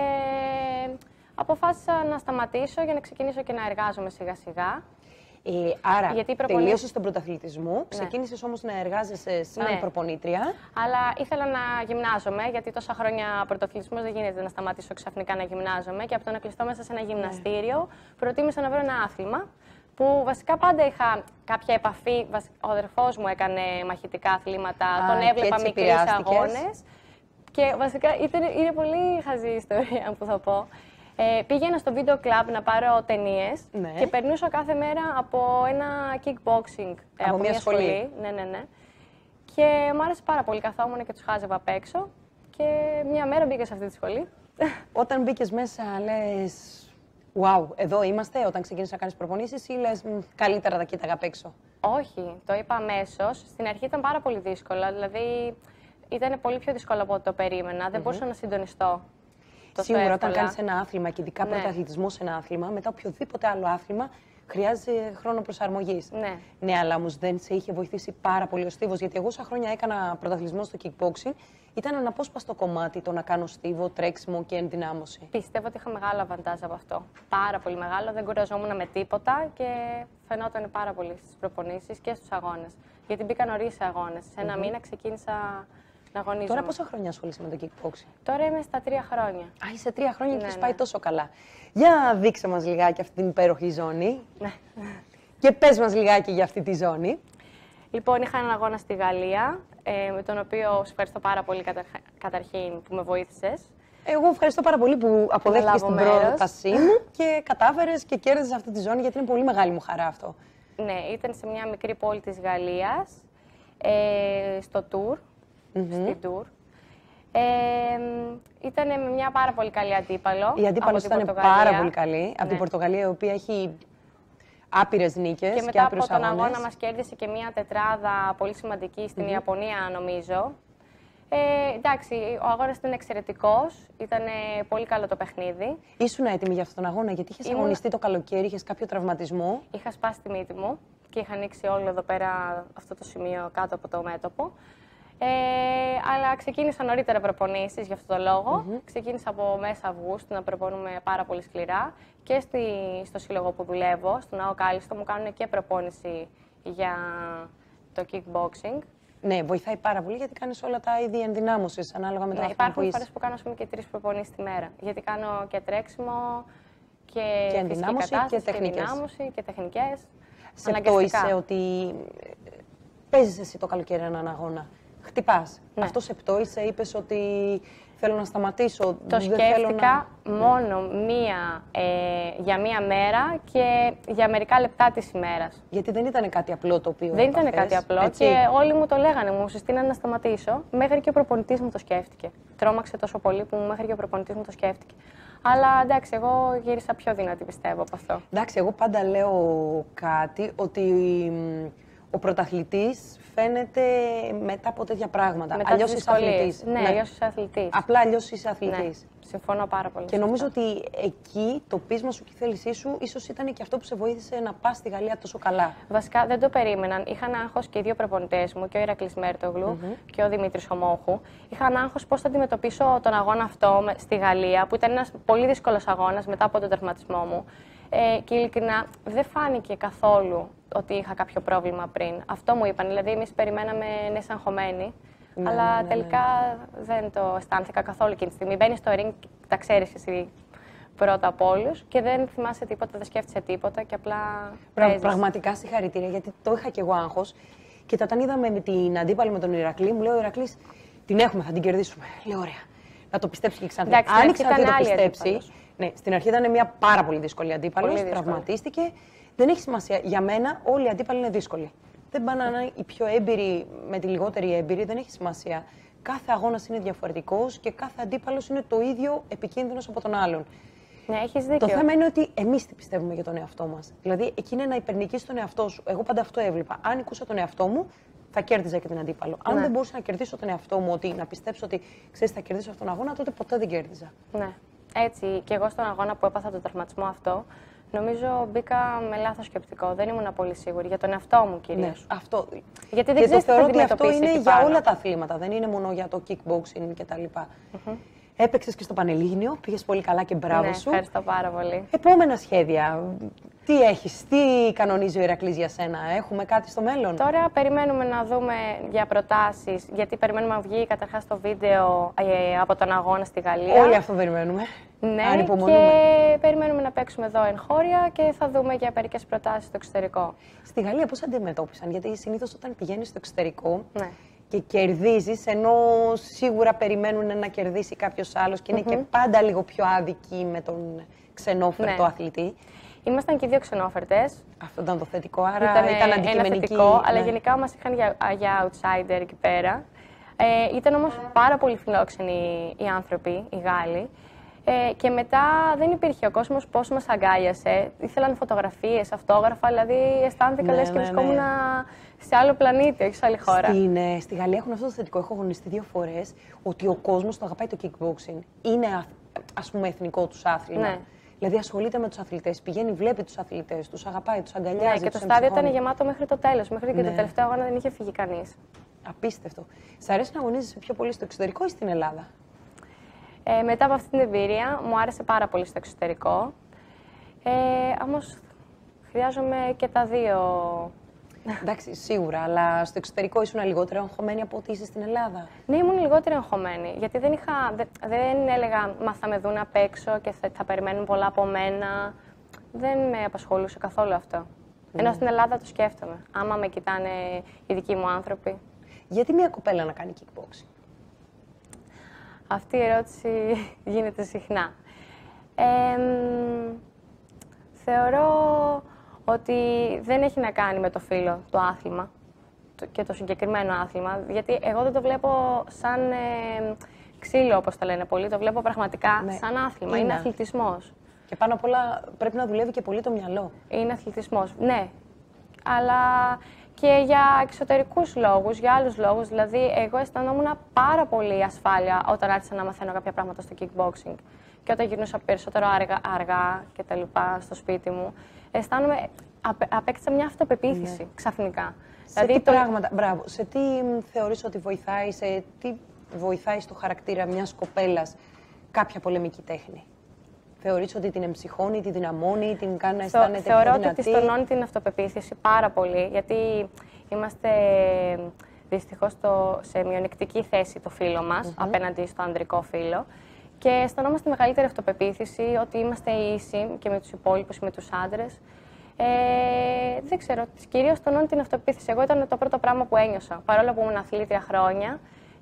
αποφάσισα να σταματήσω για να ξεκινήσω και να εργάζομαι σιγά-σιγά. Ε, άρα, Γιατί οι προπονήσεις- τελείωσες τον πρωταθλητισμό, ξεκίνησες όμως να εργάζεσαι σαν Ναι. προπονήτρια. Αλλά ήθελα να γυμνάζομαι, γιατί τόσα χρόνια πρωταθλητισμός δεν γίνεται να σταματήσω ξαφνικά να γυμνάζομαι. Και από το να κλειστώ μέσα σε ένα γυμναστήριο, προτίμησα να βρω ένα άθλημα που βασικά πάντα είχα κάποια επαφή. βασ- Ο αδερφός μου έκανε μαχητικά αθλήματα, Α, τον και έβλεπα έτσι μικρής επηρεάστηκες. αγώνες. Και βασικά ήταν, είναι πολύ χαζή η ιστορία που θα πω. Ε, πήγαινα στο βίντεο κλαμπ να πάρω ταινίες Ναι. και περνούσα κάθε μέρα από ένα kickboxing. ε, Από μια σχολή. Ναι, ναι, ναι. Και μου άρεσε πάρα πολύ. Καθόμουν και τους χάζευα απ' έξω. Και μια μέρα μπήκα σε αυτή τη σχολή. Όταν μπήκες μέσα, λες, wow, εδώ είμαστε, όταν ξεκίνησες να κάνεις προπονήσεις ή λες, «Μ, καλύτερα τα κοίταγα απ' έξω. Όχι, το είπα αμέσως. Στην αρχή ήταν πάρα πολύ δύσκολο. Δηλαδή, ήταν πολύ πιο δύσκολο από ό,τι το περίμενα. Δεν μπορούσα να συντονιστώ. τόσο Σίγουρα, όταν εύκολα. κάνεις ένα άθλημα και ειδικά Ναι. πρωταθλητισμό σε ένα άθλημα, μετά οποιοδήποτε άλλο άθλημα, χρειάζεται χρόνο προσαρμογής. Ναι. Ναι, αλλά όμως δεν σε είχε βοηθήσει πάρα πολύ ο στίβος, γιατί εγώ όσα χρόνια έκανα πρωταθλητισμό στο kickboxing, ήταν αναπόσπαστο κομμάτι το να κάνω στίβο, τρέξιμο και ενδυνάμωση. Πιστεύω ότι είχα μεγάλο αβαντάζ από αυτό. Πάρα πολύ μεγάλο. Δεν κουραζόμουν με τίποτα και φαινόταν πάρα πολύ στις προπονήσεις και στους αγώνες. Γιατί μπήκα νωρίς σε αγώνες. Σε ένα μήνα ξεκίνησα να αγωνίζομαι. Τώρα πόσα χρόνια ασχολείσαι με το kickboxing? Τώρα είμαι στα τρία χρόνια. Α, είσαι τρία χρόνια και Ναι, έχεις ναι. πάει τόσο καλά. Για δείξε μας λιγάκι αυτή την υπέροχη ζώνη. Ναι. Και πες μας λιγάκι για αυτή τη ζώνη. Λοιπόν, είχα έναν αγώνα στη Γαλλία, ε, με τον οποίο σε ευχαριστώ πάρα πολύ καταρχα- καταρχήν που με βοήθησες. Εγώ ευχαριστώ πάρα πολύ που αποδέχτηκες την λάβω μέρος. πρότασή μου και κατάφερες και κέρδισες αυτή τη ζώνη, γιατί είναι πολύ μεγάλη μου χαρά αυτό. Ναι, ήταν σε μια μικρή πόλη της Γαλλίας, ε, στο Tour, στην Tour. Ε, ήταν με μια πάρα πολύ καλή αντίπαλο. Η αντίπαλος από την ήταν Πορτογαλία. πάρα πολύ καλή, από την Ναι. Πορτογαλία, η οποία έχει άπειρες νίκες Και και, μετά από άπειρους τον αγώνες. αγώνα μας κέρδισε και μια τετράδα πολύ σημαντική στην Ιαπωνία, νομίζω. Ε, εντάξει, ο αγώνας ήταν εξαιρετικός, ήταν πολύ καλό το παιχνίδι. Ήσουν έτοιμη για αυτόν τον αγώνα, γιατί είχες Ήμουν- αγωνιστεί το καλοκαίρι, είχες κάποιο τραυματισμό. Είχα σπάσει τη μύτη μου και είχα ανοίξει όλο εδώ πέρα αυτό το σημείο κάτω από το μέτωπο. Ε, αλλά ξεκίνησα νωρίτερα προπονήσεις για αυτό το λόγο. Ξεκίνησα από μέσα Αυγούστου να προπονούμε πάρα πολύ σκληρά και στη, στο σύλλογο που δουλεύω, στον ΑΟ Κάλιστο, μου κάνουν και προπόνηση για το kickboxing. Ναι, βοηθάει πάρα πολύ, γιατί κάνεις όλα τα είδη ενδυνάμωσης ανάλογα με το Ναι, άθλημα που υπάρχουν είσαι. φορές που κάνω ας πούμε, και τρεις προπονήσεις τη μέρα. Γιατί κάνω και τρέξιμο και, Και φυσική ενδυνάμωση και κατάσταση, τεχνικές. ενδυνάμωση και τεχνικές. Σε Αναγκαστικά. πτώησε ότι παίζεις εσύ το καλοκαίρι έναν αγώνα. Χτυπάς. Ναι. Αυτό σε πτώησε, είπες ότι θέλω να σταματήσω. Το δεν σκέφτηκα θέλω να... μόνο μία, ε, για μία μέρα και για μερικά λεπτά της ημέρας. Γιατί δεν ήταν κάτι απλό το οποίο Δεν ήταν έπαθες, κάτι απλό έτσι. και όλοι μου το λέγανε, μου συστήνανε να σταματήσω. Μέχρι και ο προπονητής μου το σκέφτηκε. Τρόμαξε τόσο πολύ που μέχρι και ο προπονητής μου το σκέφτηκε. Αλλά εντάξει, εγώ γύρισα πιο δυνατή, πιστεύω, από αυτό. Εντάξει, εγώ πάντα λέω κάτι, ότι μ, ο πρωταθλητής φαίνεται μετά από τέτοια πράγματα. Μετά Αλλιώς τις είσαι αθλητής. Ναι, αλλιώς είσαι αθλητής. Απλά αλλιώς είσαι Ναι, αθλητής. συμφωνώ πάρα πολύ. Και σε νομίζω αυτό. ότι εκεί το πείσμα σου και η θέλησή σου ίσως ήταν και αυτό που σε βοήθησε να πας στη Γαλλία τόσο καλά. Βασικά δεν το περίμεναν. Είχαν άγχος και οι δύο προπονητές μου, και ο Ηρακλής Μέρτογλου Mm-hmm. και ο Δημήτρης Ομόχου. Είχαν άγχος πώς θα αντιμετωπίσω τον αγώνα αυτό με- στη Γαλλία, που ήταν ένας πολύ δύσκολος αγώνας μετά από τον τερματισμό μου. Ε, και ειλικρινά δεν φάνηκε καθόλου ότι είχα κάποιο πρόβλημα πριν. Αυτό μου είπαν. Δηλαδή, εμείς περιμέναμε να είσαι αγχωμένοι. Ναι, αλλά ναι, ναι, τελικά δεν το αισθάνθηκα καθόλου εκείνη τη στιγμή. Μπαίνει στο ring, τα ξέρεις εσύ πρώτα από όλους και δεν θυμάσαι τίποτα, δεν σκέφτεσαι τίποτα και απλά. Πρα- παίζεις. Πραγματικά συγχαρητήρια, γιατί το είχα κι εγώ άγχος. Και όταν είδαμε με την αντίπαλη με τον Ηρακλή, μου λέει ο Ηρακλής, την έχουμε, θα την κερδίσουμε. Λέω, ωραία. Να το πιστέψει και η Ξανθή. Εντάξει, στην Αν η αρχή Ξανθή ήταν το άλλη πιστέψει. αντίπαλος. Ναι, στην αρχή ήταν μια πάρα πολύ δύσκολη αντίπαλος. Πολύ δύσκολη. Τραυματίστηκε. Δεν έχει σημασία. Για μένα, όλοι οι αντίπαλοι είναι δύσκολοι. Δεν πάνε να είναι οι πιο έμπειροι με τη λιγότερη έμπειρη, δεν έχει σημασία. Κάθε αγώνας είναι διαφορετικός και κάθε αντίπαλος είναι το ίδιο επικίνδυνος από τον άλλον. Ναι, έχεις δίκιο. Το θέμα είναι ότι εμείς τι πιστεύουμε για τον εαυτό μας. Δηλαδή, εκεί είναι να υπερνικήσεις τον εαυτό σου. Εγώ πάντα αυτό έβλεπα. Αν νικούσα τον εαυτό μου, θα κέρδιζα και την αντίπαλο. Αν Ναι. δεν μπορούσα να κερδίσω τον εαυτό μου, ότι να πιστέψω ότι ξέρεις, θα κερδίσω αυτόν τον αγώνα, τότε ποτέ δεν κέρδιζα. Ναι. Έτσι, και εγώ στον αγώνα που έπαθα τον τραυματισμό αυτό, νομίζω μπήκα με λάθος σκεπτικό. Δεν ήμουν πολύ σίγουρη για τον εαυτό μου κυρίως. Ναι, αυτό. Γιατί δεν Και το ξέρεις τι θα θεωρώ ότι αυτό αντιμετωπίσεις είναι εκεί για πάνω. όλα τα αθλήματα. Δεν είναι μόνο για το kickboxing κτλ. Mm-hmm. Έπαιξες και στο Πανελλήνιο, πήγες πολύ καλά και μπράβο Ναι, σου. ευχαριστώ πάρα πολύ. Επόμενα σχέδια. Τι έχεις, τι κανονίζει ο Ηρακλής για σένα, έχουμε κάτι στο μέλλον? Τώρα περιμένουμε να δούμε για προτάσεις, γιατί περιμένουμε να βγει καταρχάς το βίντεο ε, από τον αγώνα στη Γαλλία. Όλοι αυτό περιμένουμε. Ναι, Ανυπομονούμε. και περιμένουμε να παίξουμε εδώ εγχώρια και θα δούμε για μερικές προτάσεις στο εξωτερικό. Στη Γαλλία πώς αντιμετώπισαν, γιατί συνήθως όταν πηγαίνεις στο εξωτερικό Ναι. και κερδίζεις, ενώ σίγουρα περιμένουν να κερδίσει κάποιος άλλος και είναι και πάντα λίγο πιο άδικοι με τον ξενόφερτο Ναι. αθλητή. Ήμασταν και οι δύο ξενόφερτες. Αυτό ήταν το θετικό, άρα Ήταν, ήταν ένα αντικειμενική. θετικό, αλλά ναι. γενικά μας είχαν για, για outsider εκεί πέρα. Ε, ήταν όμως πάρα πολύ φιλόξενοι οι άνθρωποι, οι Γάλλοι. Ε, και μετά δεν υπήρχε ο κόσμος πώς μας αγκάλιασε. Ήθελαν φωτογραφίες, αυτόγραφα, δηλαδή αισθάνθηκα Ναι, λες και ναι, βρισκόμουν ναι. σε άλλο πλανήτη, όχι σε άλλη χώρα. Στην, ε, στη Γαλλία έχουν αυτό το θετικό. Έχω αγωνιστεί δύο φορές ότι ο κόσμος το αγαπάει το kickboxing. Είναι α- ας πούμε εθνικό τους άθλημα. Ναι. Δηλαδή ασχολείται με τους αθλητές, πηγαίνει, βλέπει τους αθλητές, τους αγαπάει, τους αγκαλιάζει. Ναι, και το τους στάδιο ήταν εμψυχώνει. γεμάτο μέχρι το τέλος. Μέχρι και Ναι. το τελευταίο αγώνα δεν είχε φύγει κανείς. Απίστευτο. Σ' αρέσει να αγωνίζεσαι πιο πολύ στο εξωτερικό ή στην Ελλάδα? Ε, μετά από αυτή την εμπειρία μου άρεσε πάρα πολύ στο εξωτερικό. Ε, όμως χρειάζομαι και τα δύο. Εντάξει, σίγουρα, αλλά στο εξωτερικό ήσουν λιγότερο αγχωμένη από ότι είσαι στην Ελλάδα. Ναι, ήμουν λιγότερο εγχωμένη. Γιατί δεν, είχα, δε- δεν έλεγα μα θα με δουν απ' έξω και θα, θα περιμένουν πολλά από μένα. Δεν με απασχολούσε καθόλου αυτό. Ενώ στην Ελλάδα το σκέφτομαι. Άμα με κοιτάνε οι δικοί μου άνθρωποι. Γιατί μια κοπέλα να κάνει kickboxing? Αυτή η ερώτηση γίνεται συχνά. Ε, μ, θεωρώ ότι δεν έχει να κάνει με το φύλο το άθλημα το- και το συγκεκριμένο άθλημα, γιατί εγώ δεν το βλέπω σαν ε, ξύλο, όπως το λένε πολλοί, το βλέπω πραγματικά Ναι, σαν άθλημα, είναι. είναι αθλητισμός. Και πάνω απ' όλα πρέπει να δουλεύει και πολύ το μυαλό. Είναι αθλητισμός, ναι. Αλλά και για εξωτερικούς λόγους, για άλλους λόγους. Δηλαδή, εγώ αισθανόμουν πάρα πολύ ασφάλεια όταν άρχισα να μαθαίνω κάποια πράγματα στο kickboxing. Και όταν γυρνούσα περισσότερο αργά, αργά και τα λοιπά στο σπίτι μου, αισθάνομαι, απ, απέκτησα μια αυτοπεποίθηση ξαφνικά. Σε τι το- πράγματα, μπράβο, σε τι μ, θεωρείς ότι βοηθάει, σε τι βοηθάει στο χαρακτήρα μιας κοπέλας κάποια πολεμική τέχνη? Θεωρείς ότι την εμψυχώνει, τη δυναμώνει, την κάνει να Θεω- αισθάνεται Θεωρώ πιο ότι δυνατή? τη τονώνει την αυτοπεποίθηση πάρα πολύ, γιατί είμαστε δυστυχώς στο- σε μειονεκτική θέση το φύλο μας απέναντι στο ανδρικό φύλο και αισθανόμαστε μεγαλύτερη αυτοπεποίθηση ότι είμαστε ίσοι και με τους υπόλοιπους, με τους άντρες. Ε, δεν ξέρω, κυρίως τονώνει την αυτοπεποίθηση. Εγώ ήταν το πρώτο πράγμα που ένιωσα. Παρόλο που ήμουν αθλήτρια χρόνια,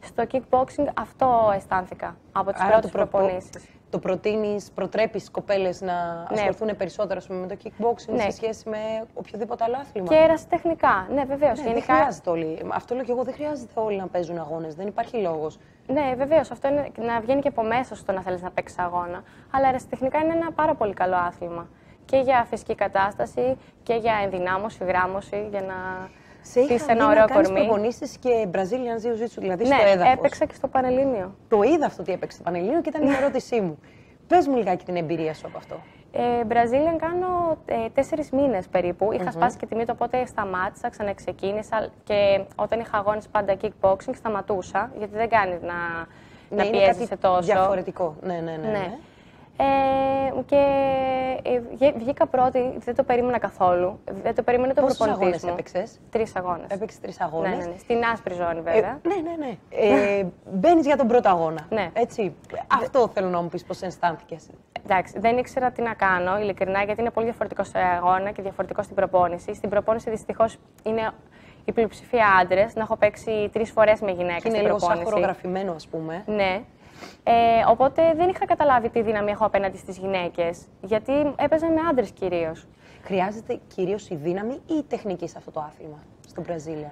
Στο kickboxing αυτό αισθάνθηκα από τις πρώτες προπονήσεις. Το προτείνεις, προτρέπεις κοπέλες να ναι. ασχοληθούν περισσότερο πούμε, με το kickboxing ναι. σε σχέση με οποιοδήποτε άλλο άθλημα. Και ερασιτεχνικά, ναι, βεβαίως. Ναι, γενικά... Δεν χρειάζεται όλοι. Αυτό λέω και εγώ, δεν χρειάζεται όλοι να παίζουν αγώνες. Δεν υπάρχει λόγος. Ναι, βεβαίως. Αυτό είναι να βγαίνει και από μέσα στο να θέλεις να παίξεις αγώνα. Αλλά ερασιτεχνικά είναι ένα πάρα πολύ καλό άθλημα. Και για φυσική κατάσταση και για ενδυνάμωση, γράμμωση, για να. Σε είχα δει να κάνεις προπονήσεις και Brazilian Jiu-Jitsu, δηλαδή ναι, στο έδαφος. Έπαιξα και στο Πανελλήνιο. Το είδα αυτό ότι έπαιξε στο Πανελλήνιο και ήταν η ερώτησή μου. Πες μου λιγάκι την εμπειρία σου από αυτό. Ε, Brazilian κάνω ε, τέσσερις μήνες περίπου. Είχα mm-hmm. σπάσει και τη μύτη, οπότε σταμάτησα, ξαναξεκίνησα και όταν είχα αγώνες πάντα kickboxing σταματούσα, γιατί δεν κάνει να, ναι, να πιέζεσαι τόσο. Διαφορετικό. Ναι, ναι, ναι. ναι. ναι. Ε, και ε, βγήκα πρώτη, δεν το περίμενα καθόλου. Δεν το περίμενε το προπονητής μου. Πόσους αγώνες έπαιξες? Τρεις αγώνες. Έπαιξες τρεις αγώνες. Ναι, ναι, ναι. Στην άσπρη ζώνη βέβαια. Ε, ναι, ναι, ναι. Ε, μπαίνεις για τον πρώτο αγώνα. Ναι. Έτσι. Αυτό θέλω να μου πεις πώς αισθάνθηκες. Εντάξει, δεν ήξερα τι να κάνω, ειλικρινά, γιατί είναι πολύ διαφορετικό σε αγώνα και διαφορετικό στην προπόνηση. Στην προπόνηση δυστυχώς είναι η πλειοψηφία άντρες. Να έχω παίξει τρεις φορές με γυναίκα στην προπόνηση. Είναι λίγο σαν χορογραφημένο, ας πούμε. Ναι. Ε, οπότε δεν είχα καταλάβει τι δύναμη έχω απέναντι στις γυναίκες, γιατί έπαιζα με άντρες κυρίως. Χρειάζεται κυρίως η δύναμη ή η τεχνική σε αυτό το άθλημα, στο Brazilian?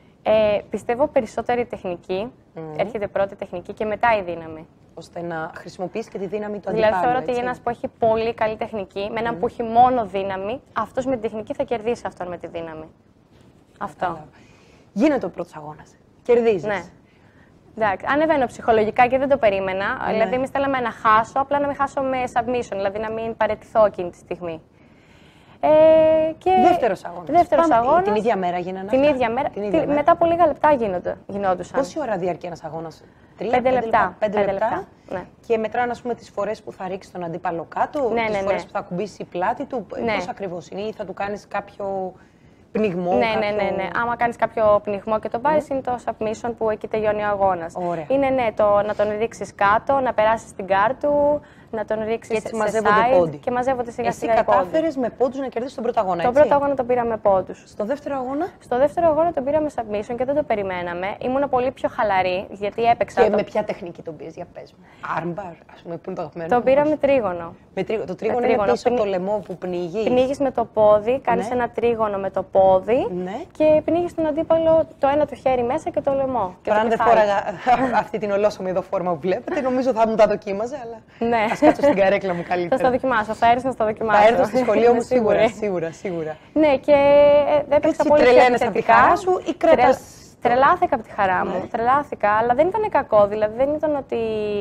Ε, πιστεύω περισσότερη τεχνική, mm. έρχεται πρώτη τεχνική και μετά η δύναμη. Ώστε να χρησιμοποιήσει και τη δύναμη του αντιπάλου. Δηλαδή θεωρώ ότι ένας που έχει πολύ καλή τεχνική, με έναν mm. που έχει μόνο δύναμη, αυτός με τη τεχνική θα κερδίσει αυτόν με τη δύναμη. Αυτό. Καλά. Γίνεται ο πρώτος αγώνας. Κερδίζεις. Ναι. Εντάξει, ανεβαίνω ψυχολογικά και δεν το περίμενα. Ναι. Δηλαδή, με στέλναμε να χάσω, απλά να μην χάσω με submission, δηλαδή να μην παραιτηθώ εκείνη τη στιγμή. Ε, και... Δεύτερος αγώνας. Δεύτερος αγώνας. Την ίδια μέρα γίνανε Την αυτά. ίδια μέρα. Την ίδια μέρα. Μετά από λίγα λεπτά γίνονται, γινόντουσαν. Πόση ώρα διαρκεί ένας αγώνας? Τρία, πέντε λεπτά. Πέντε, πέντε λεπτά. λεπτά. Ναι. Και μετράνε, ας πούμε, τις φορές που θα ρίξει τον αντίπαλο κάτω, ναι, τις ναι, φορές ναι. που θα κουμπίσει η πλάτη του. Ναι. Πώς ακριβώς είναι, ή θα του κάνεις κάποιο πνιγμό? Ναι, κάποιο... ναι, ναι, ναι. Άμα κάνεις κάποιο πνιγμό και τον πάρεις, mm. είναι το submission που εκεί τελειώνει ο αγώνας. Ωραία. Είναι ναι, το να τον ρίξεις κάτω, να περάσεις την κάρτου, να τον ρίξεις σε side και μαζεύονται σιγά σιγά οι πόντοι. Εσύ κατάφερες με πόντους να κερδίσεις τον πρώτο αγώνα, τον έτσι? πρώτο αγώνα τον πήραμε πόντους. Στο δεύτερο αγώνα? Στο δεύτερο αγώνα τον πήραμε submission και δεν το περιμέναμε. Ήμουν πολύ πιο χαλαρή, γιατί έπαιξα. Και το... με ποια τεχνική τον πήρες, για πες μου? Armbar, ας πούμε, που είναι το αγαπημένο? Τον πήραμε τρίγωνο. Με τρίγωνο. Το τρίγωνο, τρίγωνο είναι πίσω Πνι... από το λαιμό που πνίγεις. Πνίγεις με το πόδι, κάνεις ναι. ένα τρίγωνο με το πόδι ναι. και πνίγεις τον αντίπαλο το ένα του χέρι μέσα και το λαιμό. Τώρα, αν δεν φόραγα αυτή την ολόσωμη εδώ φόρμα που βλέπετε, νομίζω θα μου τα δοκίμαζε, αλλά ναι. ας κάτσω στην καρέκλα μου καλύτερα. Θα στα δοκιμάσω, θα έρθεις να στα δοκιμάσω. Θα έρθω στο σχολείο μου σίγουρα, σίγουρα, σίγουρα. Ναι, και έπαιξα πολύ τρελαίνεσαι από τη χαρά σου ή κρατάς? Τρελάθηκα από τη χαρά μου, τρελάθηκα, αλλά δεν ήταν κακό, δηλαδή δεν ήταν ότι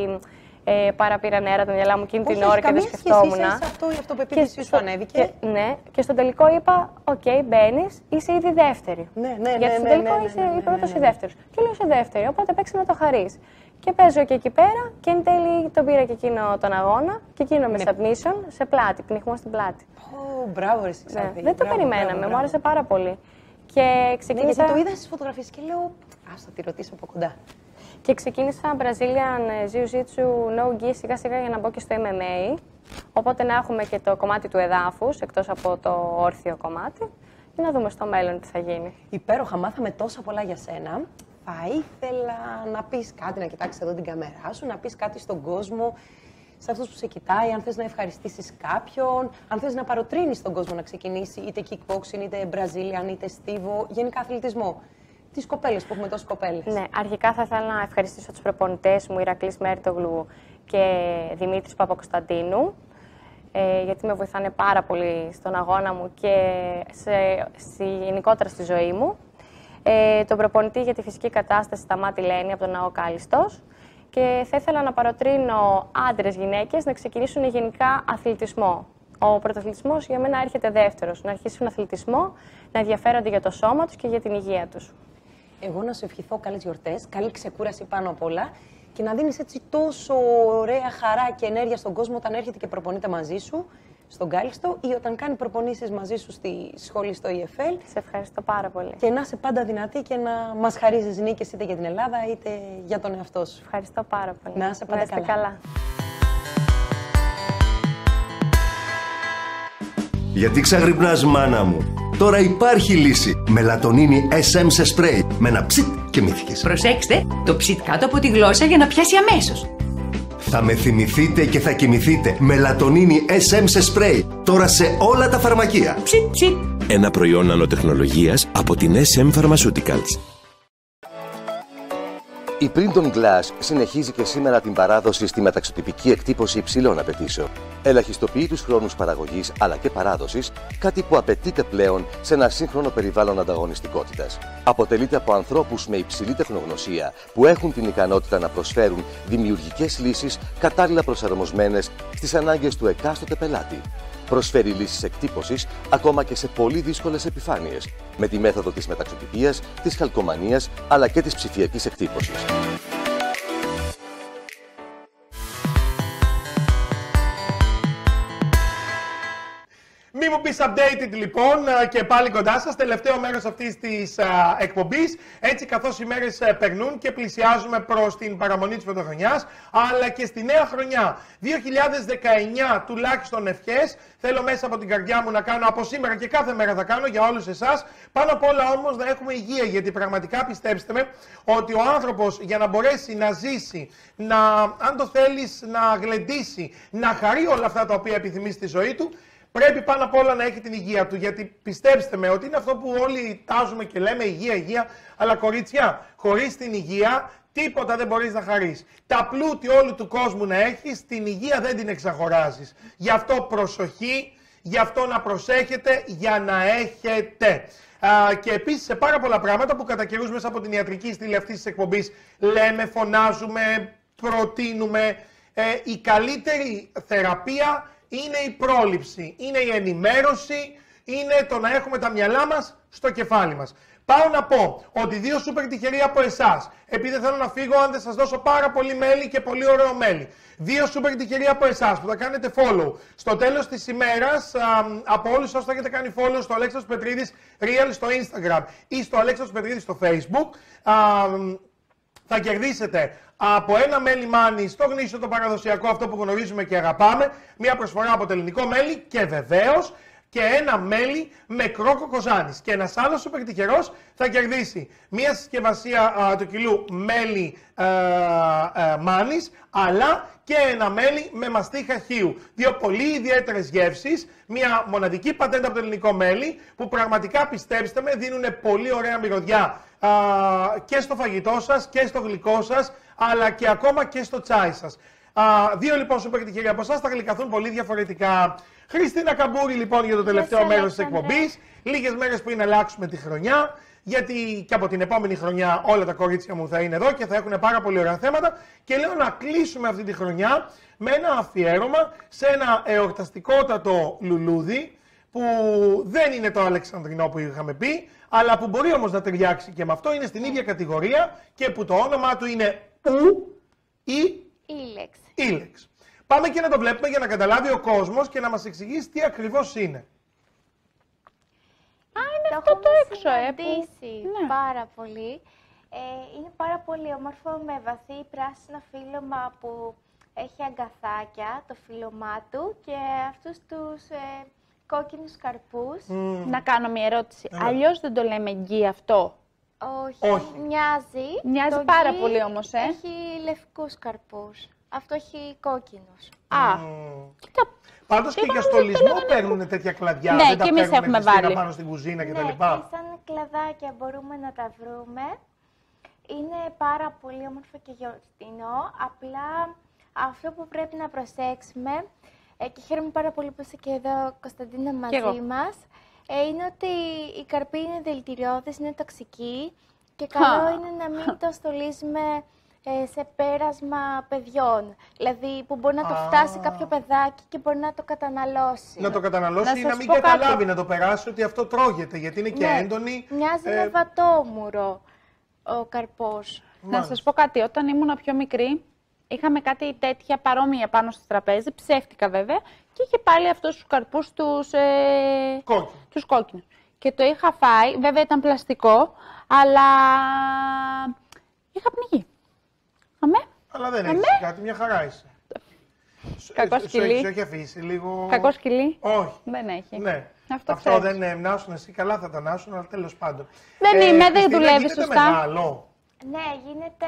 ε, παραπήρα νερά τα μυαλά μου εκείνη την ώρα και δεν σκεφτόμουν. Όχι, αυτό η αυτοπεποίθησή σου ανέβηκε. Και, ναι, και στον τελικό είπα, οκ, okay, μπαίνεις, είσαι ήδη δεύτερη. Ναι, ναι, γιατί ναι, στον ναι, τελικό ναι, ναι, είσαι ναι, ναι, η πρώτος ναι, ναι. ή δεύτερος. Και λέω είσαι δεύτερη, οπότε παίξε να το χαρείς. Και παίζω και εκεί πέρα και εν τέλει τον πήρα και εκείνο τον αγώνα και εκείνο με ναι. submission σε πλάτη, πνιγμό στην πλάτη. Ω, μπράβο εσύ Ξαδί. Ναι, δεν το μπράβο, περιμέναμε, μπράβο, μου άρεσε πάρα πολύ. Και ξεκίνησα... Ναι, γιατί το είδα στις φωτογραφίες και λέω, ας θα τη ρωτήσω από κοντά. Και ξεκίνησα Brazilian Jiu-Jitsu no gi σιγά σιγά για να μπω και στο εμ εμ έι. Οπότε να έχουμε και το κομμάτι του εδάφους, εκτός από το όρθιο κομμάτι, και να δούμε στο μέλλον τι θα γίνει. Υπέροχα, μάθαμε τόσα πολλά για σένα. Θα ήθελα να πεις κάτι, να κοιτάξεις εδώ την κάμερά σου, να πεις κάτι στον κόσμο, σε αυτούς που σε κοιτάει, αν θες να ευχαριστήσεις κάποιον, αν θες να παροτρύνεις τον κόσμο να ξεκινήσει είτε kickboxing, είτε Brazilian, είτε στίβο, γενικά αθλητισμό. Τις κοπέλες που έχουμε τόσες κοπέλες. Ναι, αρχικά θα ήθελα να ευχαριστήσω τους προπονητές μου, Ηρακλής Μέρτογλου και Δημήτρης Παπακοσταντίνου, ε, γιατί με βοηθάνε πάρα πολύ στον αγώνα μου και σε, σε, γενικότερα στη ζωή μου. Ε, τον προπονητή για τη φυσική κατάσταση Σταμάτη Λένη από τον Ναό Κάλιστος. Και θα ήθελα να παροτρύνω άντρες, γυναίκες να ξεκινήσουν γενικά αθλητισμό. Ο πρωταθλητισμός για μένα έρχεται δεύτερος. Να αρχίσουν αθλητισμό, να ενδιαφέρονται για το σώμα τους και για την υγεία τους. Εγώ να σου ευχηθώ καλές γιορτές, καλή ξεκούραση πάνω απ' όλα και να δίνεις έτσι τόσο ωραία χαρά και ενέργεια στον κόσμο όταν έρχεται και προπονείται μαζί σου στον Κάλιστο ή όταν κάνει προπονήσεις μαζί σου στη σχολή στο ι εφ ελ. Σε ευχαριστώ πάρα πολύ. Και να είσαι πάντα δυνατή και να μας χαρίζεις νίκες είτε για την Ελλάδα είτε για τον εαυτό σου. Ευχαριστώ πάρα πολύ. Να είσαι πάντα να είστε καλά. καλά. Γιατί ξαγρυπνάς, μάνα μου? Τώρα υπάρχει λύση. Μελατονίνη ες εμ σε σπρέι με ένα ψιτ Κοιμήθηκες. Προσέξτε, το ψιτ κάτω από τη γλώσσα για να πιάσει αμέσως. Θα με θυμηθείτε και θα κοιμηθείτε. Μελατονίνη ες εμ σε σπρέι. Τώρα σε όλα τα φαρμακεία. Ψιτ, ψιτ. Ένα προϊόν νανοτεχνολογίας από την ες εμ Pharmaceuticals. Η Printon Glass συνεχίζει και σήμερα την παράδοση στη μεταξωτυπική εκτύπωση υψηλών απαιτήσεων. Ελαχιστοποιεί τους χρόνους παραγωγής αλλά και παράδοσης, κάτι που απαιτείται πλέον σε ένα σύγχρονο περιβάλλον ανταγωνιστικότητας. Αποτελείται από ανθρώπους με υψηλή τεχνογνωσία που έχουν την ικανότητα να προσφέρουν δημιουργικές λύσεις κατάλληλα προσαρμοσμένες στις ανάγκες του εκάστοτε πελάτη. Προσφέρει λύσεις εκτύπωσης ακόμα και σε πολύ δύσκολες επιφάνειες, με τη μέθοδο της μεταξωτυπίας, της χαλκομανίας αλλά και της ψηφιακής εκτύπωσης. Μη μου πεις updated λοιπόν και πάλι κοντά σας, τελευταίο μέρος αυτής της α, εκπομπής, έτσι καθώς οι μέρες α, περνούν και πλησιάζουμε προς την παραμονή της πρωτοχρονιάς, αλλά και στη νέα χρονιά δύο χιλιάδες δεκαεννιά τουλάχιστον ευχές, θέλω μέσα από την καρδιά μου να κάνω από σήμερα και κάθε μέρα θα κάνω για όλους εσάς, πάνω απ' όλα όμως να έχουμε υγεία, γιατί πραγματικά πιστέψτε με ότι ο άνθρωπος για να μπορέσει να ζήσει, να, αν το θέλεις να γλεντήσει, να χαρεί όλα αυτά τα οποία επιθυμεί στη ζωή του, πρέπει πάνω απ' όλα να έχει την υγεία του, γιατί πιστέψτε με ότι είναι αυτό που όλοι τάζουμε και λέμε υγεία, υγεία, αλλά κορίτσια, χωρίς την υγεία τίποτα δεν μπορείς να χαρείς. Τα πλούτη όλου του κόσμου να έχεις, την υγεία δεν την εξαγοράζεις. Γι' αυτό προσοχή, γι' αυτό να προσέχετε για να έχετε. Α, και επίσης σε πάρα πολλά πράγματα που κατά καιρούς μέσα από την ιατρική στήλη αυτής της εκπομπής λέμε, φωνάζουμε, προτείνουμε, ε, η καλύτερη θεραπεία είναι η πρόληψη, είναι η ενημέρωση, είναι το να έχουμε τα μυαλά μας στο κεφάλι μας. Πάω να πω ότι δύο σούπερ τυχεροί από εσάς, επειδή δεν θέλω να φύγω αν δεν σας δώσω πάρα πολύ μέλι και πολύ ωραίο μέλι. Δύο σούπερ τυχεροί από εσάς που θα κάνετε follow στο τέλος της ημέρας, α, από όλους όσους θα έχετε κάνει follow στο Αλέξανδρος Πετρίδης Real στο Instagram ή στο Αλέξανδρος Πετρίδης στο Facebook, α, θα κερδίσετε από ένα μέλι μάνι στο γνήσιο το παραδοσιακό, αυτό που γνωρίζουμε και αγαπάμε, μια προσφορά από το ελληνικό μέλι και βεβαίως και ένα μέλι με κρόκο κοζάνης. Και ένας άλλος σούπερ τυχερός θα κερδίσει μια συσκευασία α, του κιλού μέλι α, α, μάνης, αλλά και ένα μέλι με μαστίχα χείου. Δύο πολύ ιδιαίτερες γεύσεις, μια μοναδική πατέντα από το ελληνικό μέλι, που πραγματικά πιστέψτε με δίνουν πολύ ωραία μυρωδιά α, και στο φαγητό σας και στο γλυκό σας, αλλά και ακόμα και στο τσάι σας. Α, δύο λοιπόν σούπερ τυχεροί από εσάς θα γλυκαθούν πολύ διαφορετικά. Χριστίνα Καμπούρη λοιπόν για το τελευταίο μέρος της εκπομπής. Λίγες μέρες πριν αλλάξουμε τη χρονιά, γιατί και από την επόμενη χρονιά όλα τα κορίτσια μου θα είναι εδώ και θα έχουν πάρα πολύ ωραία θέματα. Και λέω να κλείσουμε αυτή τη χρονιά με ένα αφιέρωμα σε ένα εορταστικότατο λουλούδι, που δεν είναι το Αλεξανδρινό που είχαμε πει, αλλά που μπορεί όμως να ταιριάξει και με αυτό, είναι στην ίδια κατηγορία και που το όνομά του είναι Ου ή Ήλεξ. Ήλεξ. Πάμε και να το βλέπουμε για να καταλάβει ο κόσμος και να μας εξηγήσει τι ακριβώς είναι. Α, είναι Το αυτό το έχουμε έξω, ε, που... συναντήσει Ναι. πάρα πολύ. Ε, είναι πάρα πολύ όμορφο με βαθύ πράσινο φύλλωμα που έχει αγκαθάκια, το φύλλωμά του και αυτούς τους ε, κόκκινους καρπούς. Mm. Να κάνω μια ερώτηση. Ναι. Αλλιώς δεν το λέμε γκί αυτό. Όχι, Όχι. μοιάζει. Μοιάζει Το πάρα γκί πολύ όμως, ε. Έχει λευκούς καρπούς. Αυτό έχει κόκκινους. Α, Mm. κοίτα. Πάντως και Είπαμε για ότι στολισμό το παίρνουν τέτοια κλαδιά, Ναι, δεν τα και εμείς παίρνουμε έχουμε Χριστίνα, βάλει. πάνω στην κουζίνα Ναι, κτλ. και σαν κλαδάκια μπορούμε να τα βρούμε. Είναι πάρα πολύ όμορφο και γιορτινό. Απλά αυτό που πρέπει να προσέξουμε, ε, και χαίρομαι πάρα πολύ που είσαι και εδώ, Κωνσταντίνα, μαζί μας, ε, είναι ότι η καρπή είναι δηλητηριώδης, είναι τοξική και καλό Χα. είναι να μην το στολίζουμε ε, σε πέρασμα παιδιών. Δηλαδή που μπορεί να το Α. φτάσει κάποιο παιδάκι και μπορεί να το καταναλώσει. Να το καταναλώσει Να ή να σας μην πω κάτι. καταλάβει, να το περάσει ότι αυτό τρώγεται, γιατί είναι και Ναι, έντονη. Μοιάζει ε, με βατόμουρο ο καρπός. Να μάλιστα. σας πω κάτι. Όταν ήμουν πιο μικρή, είχαμε κάτι τέτοια παρόμοια πάνω στο τραπέζι, ψεύτικα βέβαια, και είχε πάλι αυτούς τους καρπούς τους, ε, Κόκκινο. τους κόκκινους. Και το είχα φάει, βέβαια ήταν πλαστικό, αλλά είχα πνιγεί. Αμέ. Αλλά δεν Αμέ. έχεις κάτι, μια χαρά είσαι. Σου- Κακό σου σκυλί. έχεις- έχει αφήσει λίγο... Κακό σκυλί. Όχι. Δεν έχει. Ναι. Αυτό Αυτό ξέρεις. δεν ε, μνάσουν εσύ, καλά θα τα νάσουν, αλλά τέλος πάντων. Δεν είμαι, δεν Χριστίνα, δουλεύει γίνεται σωστά. μεγάλο. Ναι, γίνεται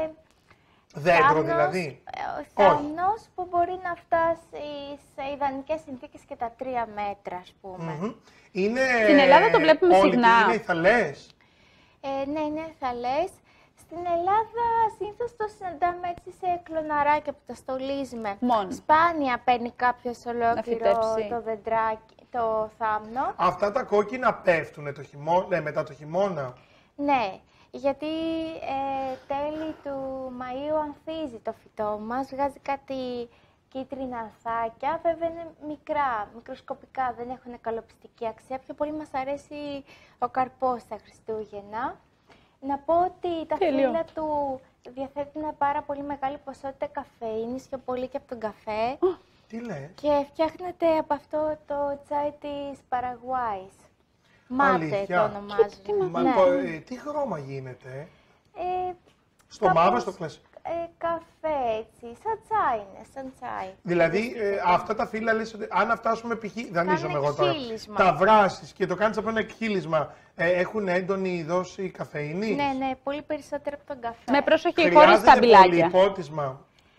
Δέντρο θάμνος, δηλαδή. ε, θάμνος που μπορεί να φτάσει σε ιδανικές συνθήκες και τα τρία μέτρα, ας πούμε. Mm-hmm. Είναι... Στην Ελλάδα το βλέπουμε όλοι συχνά. Είναι θαλές. Ε, ναι, είναι θαλές. Στην Ελλάδα συνήθως το συναντάμε έτσι σε κλωναράκια που τα στολίζουμε. Μόνο. Σπάνια παίρνει κάποιος ολόκληρο φυτέψει. το δεντράκι, το θάμνο. Αυτά τα κόκκινα πέφτουνε το χειμώνα, ναι, μετά το χειμώνα. Ναι, γιατί ε, τέλη του Μαΐου ανθίζει το φυτό μας, βγάζει κάτι κίτρινα ανθάκια, βέβαια είναι μικρά, μικροσκοπικά, δεν έχουν καλοπιστική αξία. Πιο πολύ μας αρέσει ο καρπός στα Χριστούγεννα. Να πω ότι τα Τέλειο. φύλλα του διαθέτουν πάρα πολύ μεγάλη ποσότητα καφεΐνης, πιο πολύ και από τον καφέ. Τι λες? Και φτιάχνεται από αυτό το τσάι της Παραγουάης. Μάτε Αλήθεια? το ονομάζουν. Μα, Ναι. το, ε, τι χρώμα γίνεται? Ε, Στο κάπως, μαύρο, στο κλασικό. Ε, καφέ, έτσι. Σαν τσάι είναι, σαν τσάι. Δηλαδή, ε, αυτά τα φύλλα λες ότι αν αυτά, ας πούμε, π.χ. δανείζομαι εγώ τώρα, εκχύλισμα. τα βράσεις και το κάνεις από ένα εκχύλισμα, ε, έχουν έντονη δόση καφεΐνης? Ναι, ναι, πολύ περισσότερο από τον καφέ. Με προσοχή, χωρίς Χρειάζεται τα μπιλάκια. πολύ πότισμα?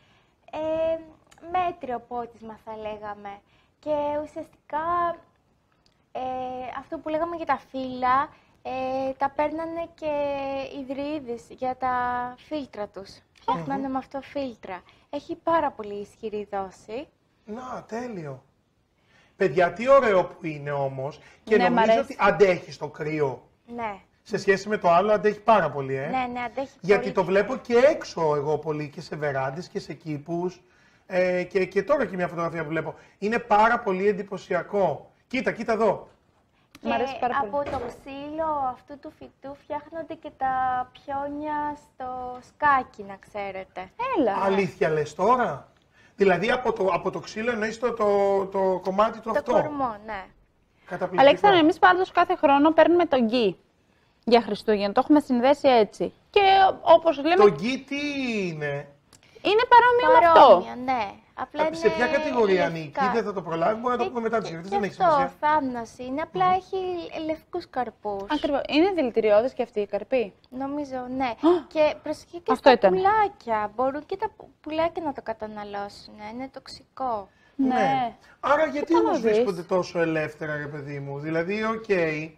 Ε, μέτριο πότισμα θα λέγαμε. Και ουσιαστικά ε, αυτό που λέγαμε για τα φύλλα, ε, τα παίρνανε και υδροειδείς για τα φίλτρα τους. Φτιάχνανε με αυτό φίλτρα. Έχει πάρα πολύ ισχυρή δόση. Να, τέλειο. Παιδιά, τι ωραίο που είναι όμως και Ναι, μ' νομίζω αρέσει. ότι αντέχει στο κρύο. Ναι, Σε σχέση με το άλλο, αντέχει πάρα πολύ, ε. ναι, ναι, αντέχει Γιατί πολύ. το βλέπω και έξω εγώ πολύ και σε βεράντες και σε κήπους. Ε, και, και τώρα και μια φωτογραφία που βλέπω. Είναι πάρα πολύ εντυπωσιακό. Κοίτα, κοίτα εδώ. Και Μ' αρέσει πάρα από το ξύλο αυτού του φυτού φτιάχνονται και τα πιόνια στο σκάκι, να ξέρετε. Έλα. Αλήθεια λες τώρα? Δηλαδή από το, από το ξύλο εννοείς το, το, το κομμάτι του Το αυτό. κορμό, ναι. Καταπληκτικό. Αλέξανδρο, εμείς πάντως κάθε χρόνο παίρνουμε τον γκί για Χριστούγεννα. Το έχουμε συνδέσει έτσι. Και όπως λέμε, Το γκί τι είναι? είναι παρόμοιο με αυτό. Παρόμοια, ναι. Απλά είναι Σε ποια κατηγορία λευκά. ανήκει? Δεν θα το προλάβει, μπορεί να το πούμε μετά τις γιορτές, δεν έχει Και αυτό, σημασία. θάμνος είναι, απλά έχει λευκούς καρπούς. Ακριβώς. Είναι δηλητηριώδες και αυτοί οι καρποί. Νομίζω, ναι. Και προσοχή και Αυτό στα ήταν. πουλάκια. Μπορούν και τα που- πουλάκια να το καταναλώσουν. Είναι τοξικό. Ναι. Άρα γιατί Κοίτα να όμως δεις. βρίσκονται τόσο ελεύθερα, ρε παιδί μου? Δηλαδή, οκ,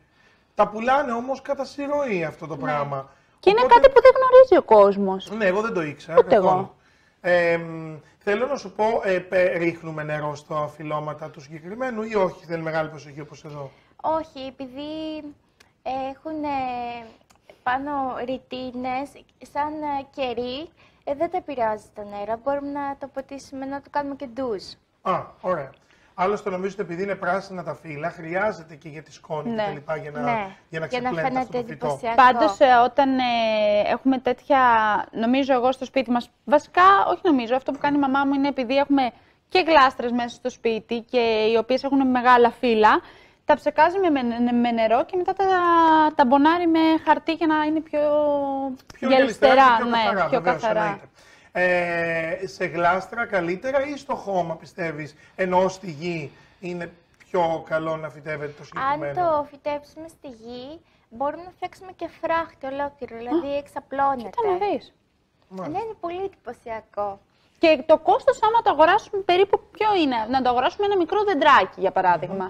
τα πουλάνε όμως κατά συρροή αυτό το πράγμα. Και είναι Οπότε- κάτι που δεν γνωρίζει ο κόσμος. Ναι, εγώ δεν το ήξερα. Ούτε καθόλου. εγώ. Ε, μ, θέλω να σου πω, ε, πε- ρίχνουμε νερό στα αφιλώματα του συγκεκριμένου ή όχι, θέλει μεγάλη προσοχή όπως εδώ? Όχι, επειδή έχουν ε, πάνω ρητίνες, σαν ε, κερί, ε, δεν τα επηρεάζει το νερό. Μπορούμε να το ποτίσουμε, να το κάνουμε και ντουζ. Α, ωραία. Άλλωστε νομίζω ότι επειδή είναι πράσινα τα φύλλα, χρειάζεται και για τη σκόνη Ναι. και τα λοιπά για να, Ναι, για να για να ξεπλένεται αυτό φαίνεται το φυτό. εντυπωσιακό. Πάντως, ε, όταν ε, έχουμε τέτοια, νομίζω εγώ στο σπίτι μας, βασικά, όχι νομίζω, αυτό που κάνει η μαμά μου είναι επειδή έχουμε και γλάστρες μέσα στο σπίτι και οι οποίες έχουν μεγάλα φύλλα, τα ψεκάζει με, με, με νερό και μετά τα, τα μπονάρει με χαρτί για να είναι πιο, Πιο γυαλιστερά, γυαλιστερά και πιο ναι, καθαρά, πιο βεβαίως, καθαρά. εννοείται. Ε, σε γλάστρα καλύτερα ή στο χώμα, πιστεύεις, ενώ στη γη είναι πιο καλό να φυτεύεται το Αν συγκεκριμένο? το φυτέψουμε στη γη, μπορούμε να φτιάξουμε και φράχτη ολόκληρο, δηλαδή εξαπλώνεται. Κοίτα να δεις. Ναι, είναι πολύ εντυπωσιακό. Και το κόστος άμα το αγοράσουμε περίπου ποιο είναι? Να το αγοράσουμε ένα μικρό δεντράκι, για παράδειγμα.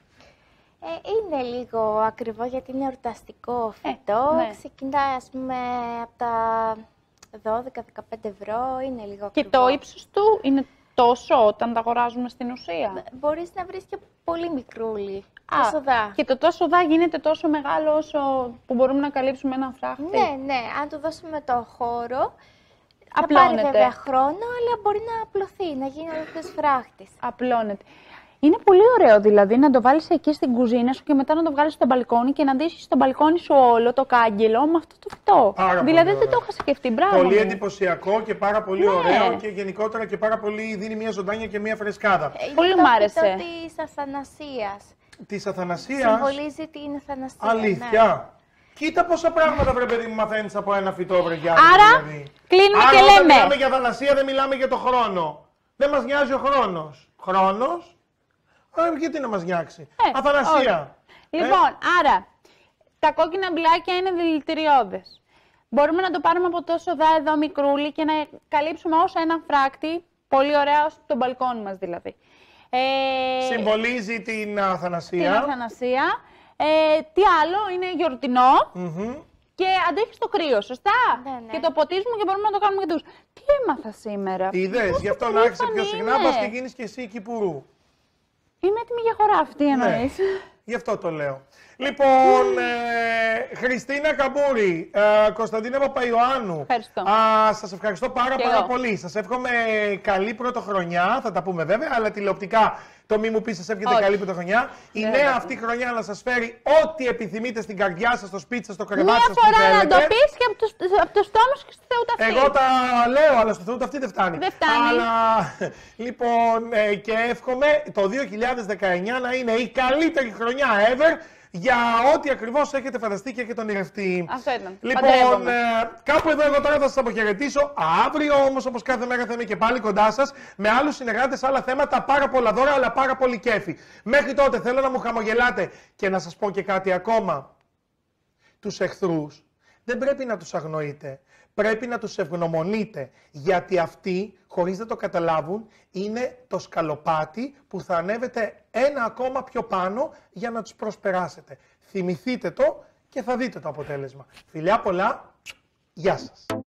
Ε, είναι λίγο ακριβό γιατί είναι εορταστικό φυτό. ναι. Ξεκινάει, ας πούμε, από τα δώδεκα με δεκαπέντε ευρώ, είναι λίγο Και ακριβό. το ύψος του είναι τόσο όταν τα αγοράζουμε στην ουσία? Μπορείς να βρεις και πολύ μικρούλι. Α, Τόσο δά. Και το τόσο δά γίνεται τόσο μεγάλο όσο που μπορούμε να καλύψουμε έναν φράχτη. Ναι, ναι, αν του δώσουμε το χώρο, θα Απλώνεται. πάρει βέβαια χρόνο, αλλά μπορεί να απλωθεί, να γίνει ολόκληρος φράχτης. Απλώνεται. Είναι πολύ ωραίο δηλαδή να το βάλεις εκεί στην κουζίνα σου και μετά να το βγάλεις στο μπαλκόνι και να ντύσεις στο μπαλκόνι σου όλο το κάγκελο με αυτό το φυτό. Πάρα πολύ Δηλαδή δεν ωραίο. το είχα σκεφτεί. Μπράβο. Πολύ μου. εντυπωσιακό και πάρα πολύ Ναι. ωραίο και γενικότερα και πάρα πολύ δίνει μια ζωντάνια και μια φρεσκάδα. Είναι Πολύ το μ' άρεσε. φυτό της Αθανασίας. Της Αθανασίας. Συμβολίζει την Αθανασία. ναι. Αλήθεια. Κοίτα πόσα πράγματα, βρε παιδί μου, μαθαίνεις από ένα φυτό, βρε Γιάννη, Άρα, δηλαδή. κλείνουμε Άρα, και όταν λέμε. μιλάμε για Αθανασία, δεν μιλάμε για το χρόνο. Δεν μας νοιάζει ο χρόνος. Χρόνος, ε, γιατί να μας νοιάξει. Ε, Αθανασία. Λοιπόν, άρα, τα κόκκινα μπιλάκια είναι δηλητηριώδες. Μπορούμε να το πάρουμε από το σοδά εδώ μικρούλι και να καλύψουμε ως έναν φράκτη, πολύ ωραία, ως το μπαλκόνι μας δηλαδή. Ε, Συμβολίζει την Αθανασία. Την Αθανασία. Ε, τι άλλο, είναι γιορτινό. Mm-hmm. Και αντέχει στο κρύο, σωστά. Ναι, ναι. Και το ποτίζουμε και μπορούμε να το κάνουμε και τους. Τι έμαθα σήμερα. Είδες, γι' αυτό να άρχισε πιο συχνά, πας και γίνεις και εσύ Κυπουρού. Είμαι έτοιμη για χωράφτη, εννοείς. Ναι, γι' αυτό το λέω. Λοιπόν, ε, Χριστίνα Καμπούρη, ε, Κωνσταντίνα Παπαϊωάννου. Ευχαριστώ. Α, σας ευχαριστώ πάρα Και πάρα εγώ. πολύ. Σας εύχομαι καλή πρωτοχρονιά, θα τα πούμε βέβαια, αλλά τηλεοπτικά το μη μου πει σας εύχεται Όχι. καλή πρωτοχρονιά. Η Ναι, νέα βέβαια. αυτή χρονιά να σας φέρει ό,τι επιθυμείτε στην καρδιά σας, στο σπίτι σας, στο κρεβάτι Μία σας που φορά να θέλετε. το πεις και από το, από το στόμα σου και στη Θεού τα Εγώ τα λέω, αλλά στο Θεού αυτή δεν φτάνει. Δεν φτάνει. Αλλά, λοιπόν, ε, και εύχομαι το δύο χιλιάδες δεκαεννιά να είναι η καλύτερη χρονιά ever για ό,τι ακριβώς έχετε φανταστεί και έχετε ονειρευτεί. Αυτό ήταν. Λοιπόν, Παντρεύομαι. ε, κάπου εδώ εγώ τώρα θα σας αποχαιρετήσω. Αύριο όμως, όπως κάθε μέρα, θα είμαι και πάλι κοντά σας με άλλους συνεργάτες, άλλα θέματα, πάρα πολλά δώρα, αλλά πάρα πολύ κέφι. Μέχρι τότε θέλω να μου χαμογελάτε και να σας πω και κάτι ακόμα. Τους εχθρούς δεν πρέπει να τους αγνοείτε. Πρέπει να τους ευγνωμονείτε, γιατί αυτοί, χωρίς να το καταλάβουν, είναι το σκαλοπάτι που θα ανέβετε ένα ακόμα πιο πάνω για να τους προσπεράσετε. Θυμηθείτε το και θα δείτε το αποτέλεσμα. Φιλιά πολλά, γεια σας.